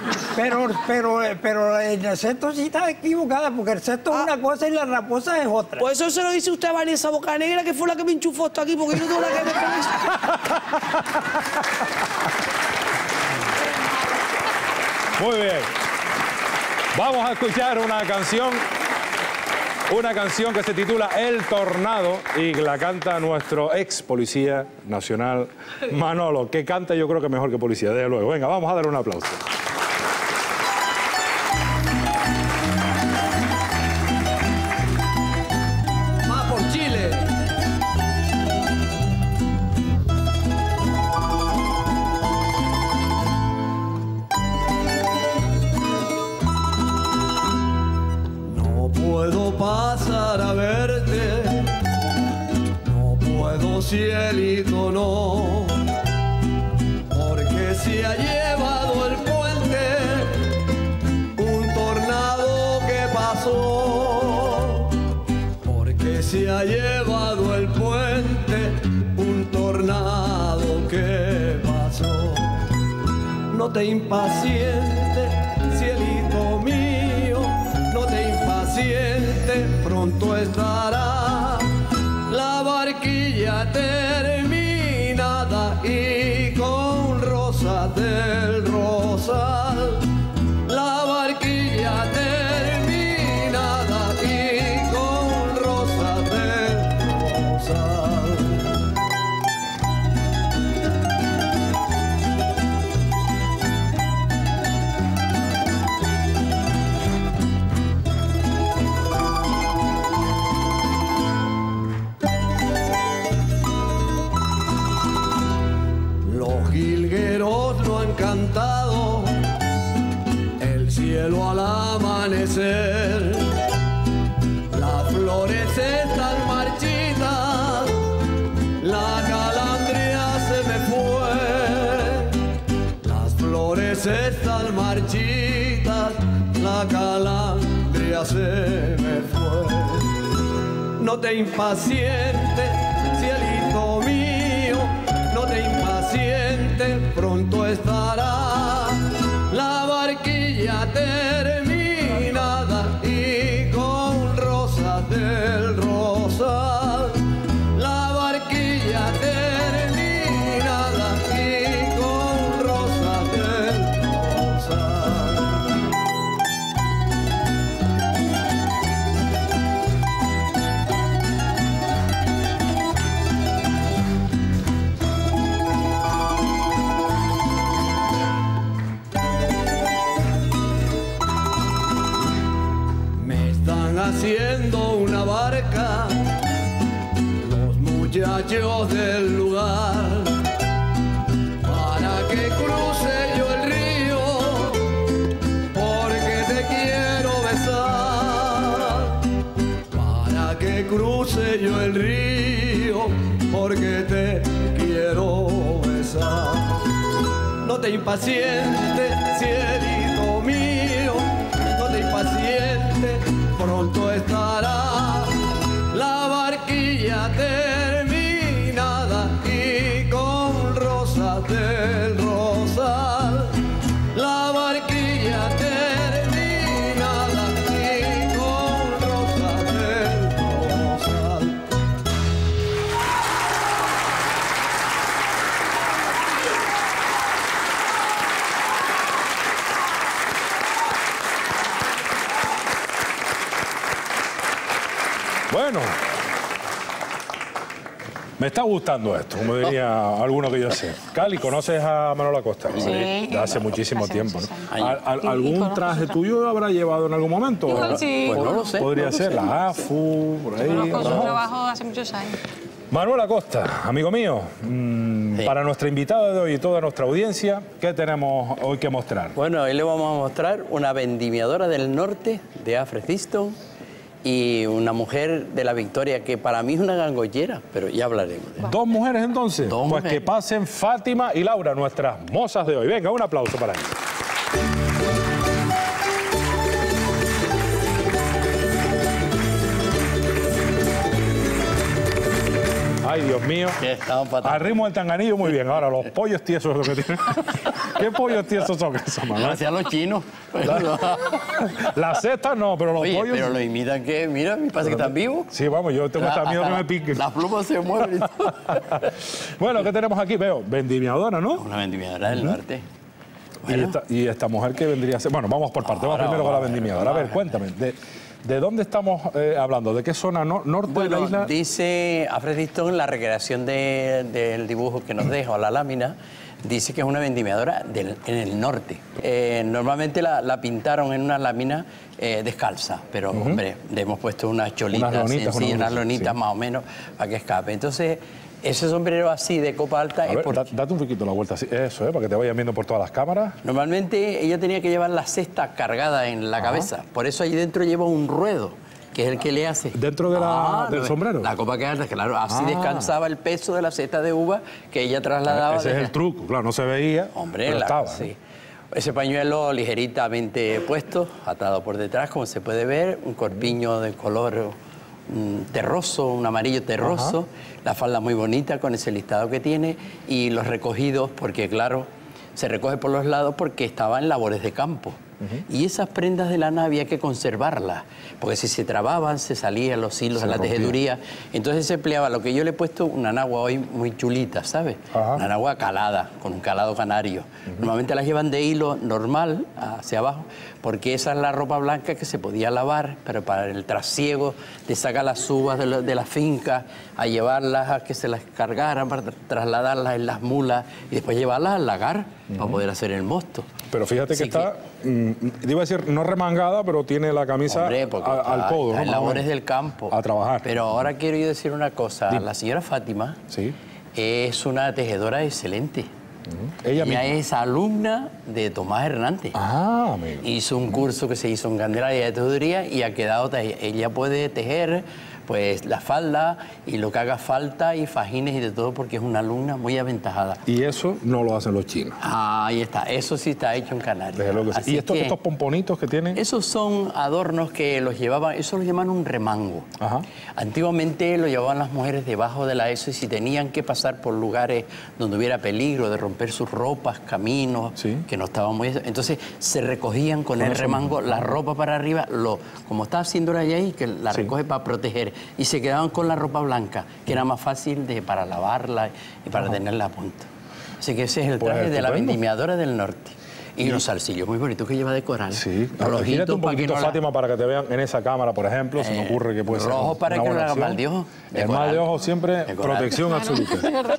Pero el cesto sí está equivocada, porque el cesto es una cosa y la raposa es otra. Pues eso se lo dice usted a Vanessa Bocanegra, que fue la que me enchufó esto aquí, porque yo no tengo nada que ver con eso. Muy bien. Vamos a escuchar una canción que se titula El Tornado y la canta nuestro ex policía nacional Manolo, que canta yo creo que mejor que policía, desde luego. Venga, vamos a darle un aplauso. Más por Chile. Puedo pasar a verte, no puedo, cielito, no, porque se ha llevado el puente un tornado que pasó, porque se ha llevado el puente un tornado que pasó. No te impacientes, cielito mío, no te impacientes, pronto estará la barquilla terminada y con rosas del rosal. La barquilla terminada y con rosas del rosal. No han cantado el cielo al amanecer, las flores están marchitas, la calandria se me fue, las flores están marchitas, la calandria se me fue. No te impacientes, cielito mío, no te impacientes, pronto estará la barquilla terminada y con rosas del rosal. La barquilla terminada y con rosas del rosal. haciendo una barca, los muchachos muchachos del lugar, para que cruce yo el río, porque te quiero besar. Para que cruce yo el río, porque te quiero besar. No te impacientes, cielito mío, no te impacientes, pronto estará la barquilla terminada y con rosas del rosal. La barquilla terminada y con rosas del rosal. Bueno, me está gustando esto, como diría alguno que yo sé. Cali, ¿conoces a Manolo Acosta? Sí. De hace muchísimo tiempo, ¿no? años. ¿Algún traje tuyo habrá llevado en algún momento? Igual sí. Pues no lo sé. Podría no lo ser sé. la AFU, por ahí. Conozco su ¿no? trabajo hace muchos años. Manuel Acosta, amigo mío, para nuestra invitada de hoy y toda nuestra audiencia, ¿qué tenemos hoy que mostrar? Bueno, hoy le vamos a mostrar una vendimiadora del norte de Afrediston y una mujer de la Victoria que para mí es una gangollera, pero ya hablaremos. ¿Dos mujeres entonces? Dos pues mujeres. que pasen Fátima y Laura, nuestras mozas de hoy. Venga, un aplauso para ellas. Ay, Dios mío. Al ritmo del tanganillo, muy bien. Ahora, los pollos tiesos es lo que tienen. ¿Qué pollos tiesos son esos, Manuel? Hacían los chinos. Las cestas no, pero los Oye, pollos... pero lo imitan que, mira, me parece que están vivos. Sí, vamos, yo tengo hasta miedo que me piquen. Las plumas se mueven. Bueno, ¿qué tenemos aquí? Veo, vendimiadora, ¿no? Una vendimiadora del norte. Bueno. Y esta mujer que vendría a ser... Bueno, vamos por partes. Vamos primero con la vendimiadora. A ver, cuéntame. ¿De dónde estamos hablando? ¿De qué zona norte de la isla? Dice Afrediston, la recreación del dibujo que nos deja, o la lámina, dice que es una vendimiadora en el norte. Normalmente la pintaron en una lámina descalza, pero, hombre, le hemos puesto unas cholitas, unas lonitas más o menos, para que escape. Entonces, ese sombrero así de copa alta... A ver, date un poquito la vuelta así. Eso, para que te vayan viendo por todas las cámaras. Normalmente ella tenía que llevar la cesta cargada en la cabeza. Por eso ahí dentro lleva un ruedo, que es el que le hace... ¿Dentro de del sombrero? La copa que alta, claro. Así descansaba el peso de la cesta de uva que ella trasladaba. Ese es el truco, claro, no se veía, hombre, pero estaba. Sí. Ese pañuelo ligeritamente puesto, atado por detrás, como se puede ver, un corpiño de color terroso, un amarillo terroso, la falda muy bonita con ese listado que tiene y los recogidos, porque claro, se recoge por los lados porque estaba en labores de campo. Y esas prendas de lana había que conservarlas, porque si se trababan, se salían los hilos de la tejeduría. Entonces se empleaba lo que yo le he puesto, una anagua hoy muy chulita, ¿sabes? Una anagua calada, con un calado canario. Normalmente las llevan de hilo normal hacia abajo, porque esa es la ropa blanca que se podía lavar, pero para el trasiego de sacar las uvas de la finca, a llevarlas a que se las cargaran, para trasladarlas en las mulas y después llevarlas al lagar para poder hacer el mosto. Pero fíjate que está, iba a decir, no remangada, pero tiene la camisa al codo. En labores del campo. A trabajar. Pero ahora quiero yo decir una cosa. La señora Fátima es una tejedora excelente. Ella es alumna de Tomás Hernández. Amigo. Hizo un curso que se hizo en Candelaria de Tejeduría y ha quedado... Ella puede tejer pues la falda y lo que haga falta y fajines y de todo porque es una alumna muy aventajada. Y eso no lo hacen los chinos. Ahí está, eso sí está hecho en Canarias. ¿Y estos pomponitos que tienen? Esos son adornos que los llevaban, eso lo llaman un remango. Antiguamente lo llevaban las mujeres debajo de la eso y si tenían que pasar por lugares donde hubiera peligro de romper sus ropas, caminos, que no estaban muy... Entonces se recogían con el remango la ropa para arriba, como está haciendo ella ahí, que la recoge para proteger. Y se quedaban con la ropa blanca, que era más fácil para lavarla y para tenerla a punto. Así que ese es el traje de la vendimiadora del norte. Y los zarcillos muy bonitos que lleva de coral. Sí. Gírate un poquito, Fátima, para que te vean en esa cámara, por ejemplo. Se me ocurre que puede ser rojo para que no haga mal de ojo. El mal de ojo siempre, protección absoluta.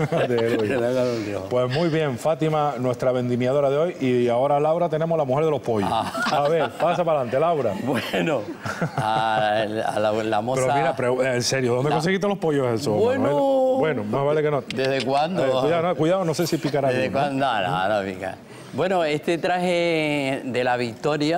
Pues muy bien, Fátima, nuestra vendimiadora de hoy. Y ahora, Laura, tenemos la mujer de los pollos. A ver, pasa para adelante, Laura. Bueno, a la moza... Pero mira, en serio, ¿dónde conseguiste los pollos esos? Bueno, Bueno, más vale que no. ¿Desde cuándo? Cuidado, no sé si picará. ¿Desde cuándo? No pica. Bueno, este traje de la Victoria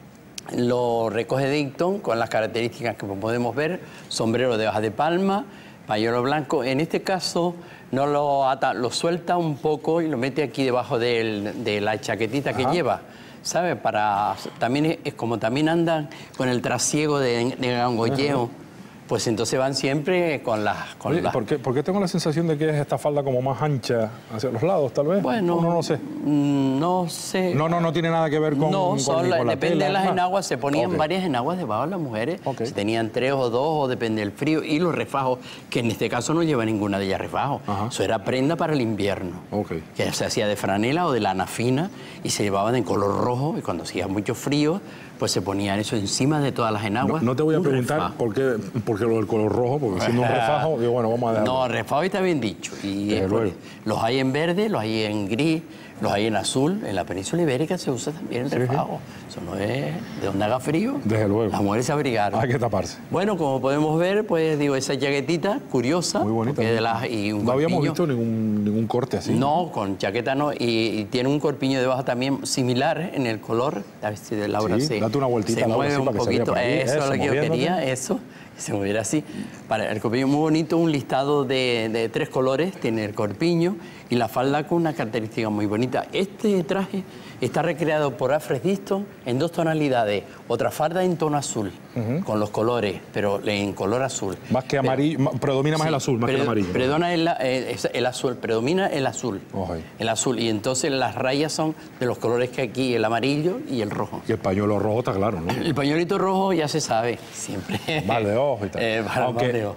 lo recoge Dicton con las características que podemos ver: sombrero de hojas de palma, pañuelo blanco. En este caso no lo ata, lo suelta un poco y lo mete aquí debajo de la chaquetita que lleva, ¿sabe? También es como también andan con el trasiego de gangolleo. Pues entonces van siempre con las... ¿Por qué tengo la sensación de que es esta falda como más ancha hacia los lados, tal vez? Bueno, no sé. No sé. No tiene nada que ver con... No, depende de las enaguas. Se ponían varias enaguas debajo de las mujeres. Si tenían 3 o 2, o depende del frío. Y los refajos, que en este caso no lleva ninguna de ellas refajo. Eso era prenda para el invierno. Que se hacía de franela o de lana fina y se llevaban en color rojo. Y cuando hacía mucho frío, pues se ponían eso encima de todas las enaguas. No te voy a preguntar por qué lo del color rojo, porque siendo un refajo, digo, bueno, vamos a dejarlo. No, refajo está bien dicho. Y los hay en verde, los hay en gris, los hay en azul. En la península ibérica se usa también el refajo. Eso no es de donde haga frío. Desde luego. Las mujeres se abrigaron. Hay que taparse. Bueno, como podemos ver, pues digo, esa chaquetita curiosa. Muy bonita. No habíamos visto ningún corte así. No, con chaqueta no. Y tiene un corpiño debajo también similar en el color. A ver si de Laura date una vueltita. Se mueve un poquito. Eso es lo que yo quería, eso. Se moviera así. Para el corpiño muy bonito, un listado de 3 colores, tiene el corpiño y la falda con una característica muy bonita. Este traje está recreado por Alfred Dicton en 2 tonalidades. Otra falda en tono azul, con los colores, pero en color azul. Más que amarillo, predomina más el azul, más que el amarillo. El azul, predomina el azul. El azul, y entonces las rayas son de los colores que aquí, el amarillo y el rojo. Y el pañuelo rojo está claro, ¿no? El pañuelito rojo ya se sabe, siempre. Mal de ojo y tal. Aunque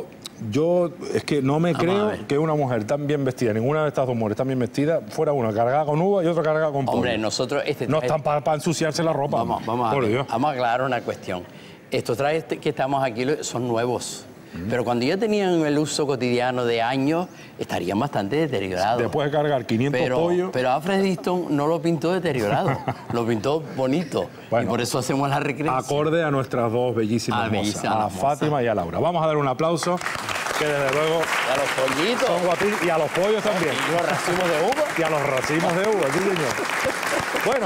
yo es que no me creo que una mujer tan bien vestida, ninguna de estas dos mujeres tan bien vestida, fuera una cargada con uva y otra cargada con pollo. Hombre, nosotros... no están para ensuciarse la ropa. Vamos a aclarar una cuestión. Estos trajes que estamos aquí son nuevos. Pero cuando ya tenían el uso cotidiano de años, estarían bastante deteriorados. Después de cargar 500 pollos... Pero Alfred Dicton no lo pintó deteriorado, lo pintó bonito. Bueno, y por eso hacemos la recreación. Acorde a nuestras dos bellísimas mozas, a Fátima y a Laura. Vamos a dar un aplauso, que desde luego... Y a los pollitos. Son guapísimos, y a los pollos también. Y los racimos de uva. Y a los racimos de uva, sí, señor. Bueno...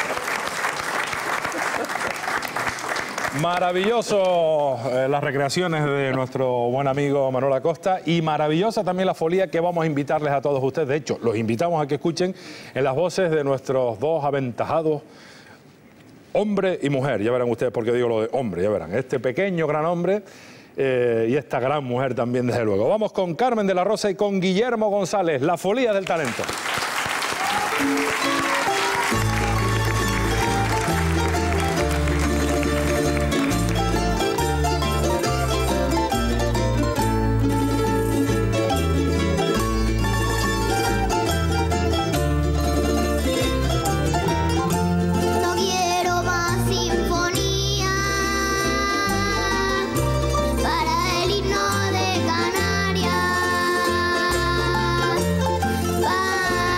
Maravilloso las recreaciones de nuestro buen amigo Manuel Acosta y maravillosa también la folía que vamos a invitarles a todos ustedes. De hecho, los invitamos a que escuchen en las voces de nuestros 2 aventajados, hombre y mujer. Ya verán ustedes por qué digo lo de hombre, ya verán. Este pequeño gran hombre y esta gran mujer también, desde luego. Vamos con Carmen de la Rosa y con Guillermo González, la folía del talento. Para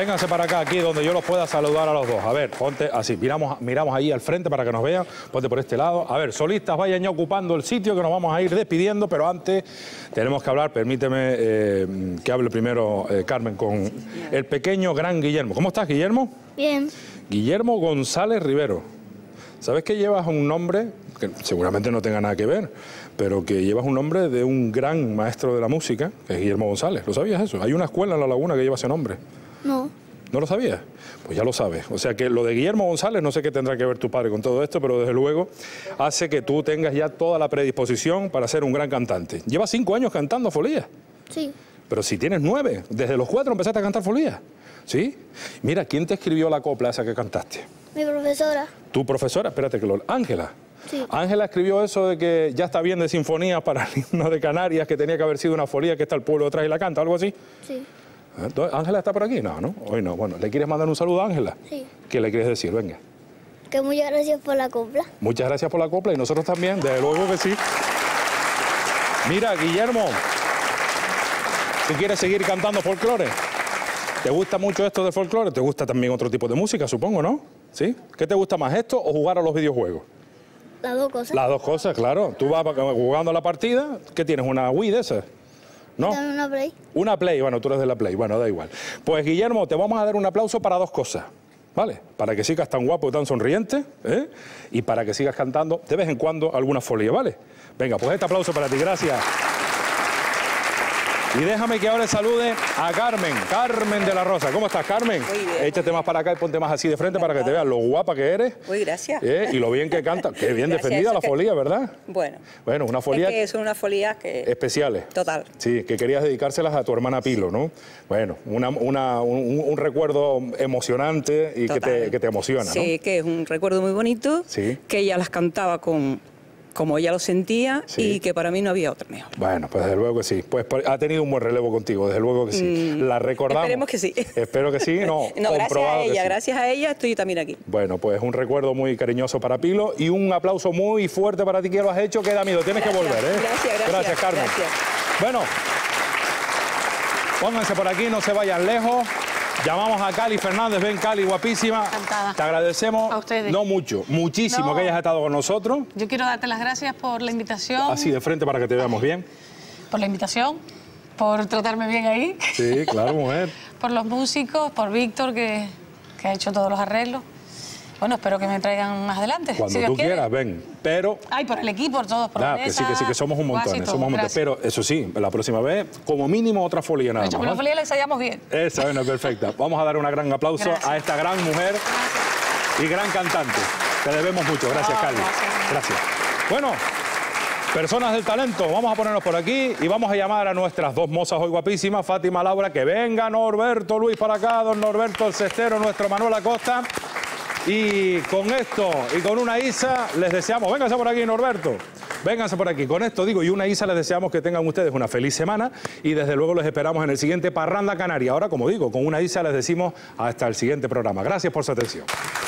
Vénganse para acá, aquí donde yo los pueda saludar a los dos. A ver, ponte así, miramos ahí al frente para que nos vean. Ponte por este lado. A ver, solistas, vayan ya ocupando el sitio que nos vamos a ir despidiendo, pero antes tenemos que hablar, permíteme que hable primero Carmen con el pequeño gran Guillermo. ¿Cómo estás, Guillermo? Bien. Guillermo González Rivero. ¿Sabes que llevas un nombre que seguramente no tenga nada que ver, pero que llevas un nombre de un gran maestro de la música, que es Guillermo González? ¿Lo sabías eso? Hay una escuela en La Laguna que lleva ese nombre. No. ¿No lo sabías? Pues ya lo sabes. O sea que lo de Guillermo González, no sé qué tendrá que ver tu padre con todo esto, pero desde luego hace que tú tengas ya toda la predisposición para ser un gran cantante. ¿Llevas 5 años cantando folía? Sí. Pero si tienes 9, desde los 4 empezaste a cantar folía. ¿Sí? Mira, ¿quién te escribió la copla esa que cantaste? Mi profesora. ¿Tu profesora? Espérate que lo... Ángela. Sí. Ángela escribió eso de que ya está bien de sinfonía para el himno de Canarias, que tenía que haber sido una folía que está el pueblo detrás y la canta, algo así. Sí. Entonces, ¿Ángela está por aquí? No, ¿no? Hoy no. Bueno, ¿le quieres mandar un saludo a Ángela? Sí. ¿Qué le quieres decir? Venga. Que muchas gracias por la copla. Muchas gracias por la copla y nosotros también, desde luego que sí. Mira, Guillermo, ¿tú quieres seguir cantando folclore? ¿Te gusta mucho esto de folclore? ¿Te gusta también otro tipo de música, supongo, no? ¿Sí? ¿Qué te gusta más, esto o jugar a los videojuegos? Las dos cosas. Las dos cosas, claro. Tú vas jugando la partida, ¿qué tienes? ¿Una Wii de esas? ¿No? También una Play. Una Play, bueno, tú eres de la Play, bueno, da igual. Pues, Guillermo, te vamos a dar un aplauso para 2 cosas, ¿vale? Para que sigas tan guapo y tan sonriente, ¿eh? Y para que sigas cantando de vez en cuando alguna folía, ¿vale? Venga, pues este aplauso para ti, gracias. Y déjame que ahora salude a Carmen, Carmen de la Rosa. ¿Cómo estás, Carmen? Muy bien. Échate más para acá y ponte más así de frente para que te vean lo guapa que eres. Muy gracias. Y lo bien que canta. Qué bien Gracias, defendida eso la que... folía, ¿verdad? Bueno. Bueno, una folía... Es que son unas folías que... especiales. Total. Sí, que querías dedicárselas a tu hermana Pilo, ¿no? Bueno, un recuerdo emocionante y que te emociona, ¿no? Sí, que es un recuerdo muy bonito, sí, que ella las cantaba como ella lo sentía, sí, y que para mí no había otro mejor. Bueno, pues desde luego que sí. Pues ha tenido un buen relevo contigo, desde luego que sí. La recordamos. Esperemos que sí. Espero que sí, no, gracias a ella estoy también aquí. Bueno, pues un recuerdo muy cariñoso para Pilo y un aplauso muy fuerte para ti que lo has hecho, que da miedo, tienes que volver, ¿eh? Gracias, Carmen. Gracias. Bueno, pónganse por aquí, no se vayan lejos. Llamamos a Cali Fernández, ven Cali, guapísima. Encantada. Te agradecemos, a ustedes. No mucho, muchísimo que hayas estado con nosotros. Yo quiero darte las gracias por la invitación. Así de frente para que te veamos bien. Por la invitación, por tratarme bien ahí. Sí, claro, mujer. Por los músicos, por Víctor, que ha hecho todos los arreglos. Bueno, espero que me traigan más adelante. Cuando si tú quiere. quieras, ven. Pero... Ay, por el equipo, por todos, por Vanessa, que somos un montón, somos un montón. Pero eso sí, la próxima vez, como mínimo otra folía nada más. Una folía la ensayamos bien. Esa, bueno, perfecta. Vamos a dar un gran aplauso a esta gran mujer y gran cantante. Te debemos mucho. Gracias, Cali. Gracias. Bueno, personas del talento, vamos a ponernos por aquí y vamos a llamar a nuestras 2 mozas hoy guapísimas, Fátima, Laura, que venga Norberto Luis para acá, don Norberto el Cestero, nuestro Manuel Acosta. Y con esto y con una Isa les deseamos, vénganse por aquí, Norberto, vénganse por aquí. Con esto digo, y una Isa les deseamos que tengan ustedes una feliz semana y desde luego les esperamos en el siguiente Parranda Canaria. Ahora, como digo, con una Isa les decimos hasta el siguiente programa. Gracias por su atención.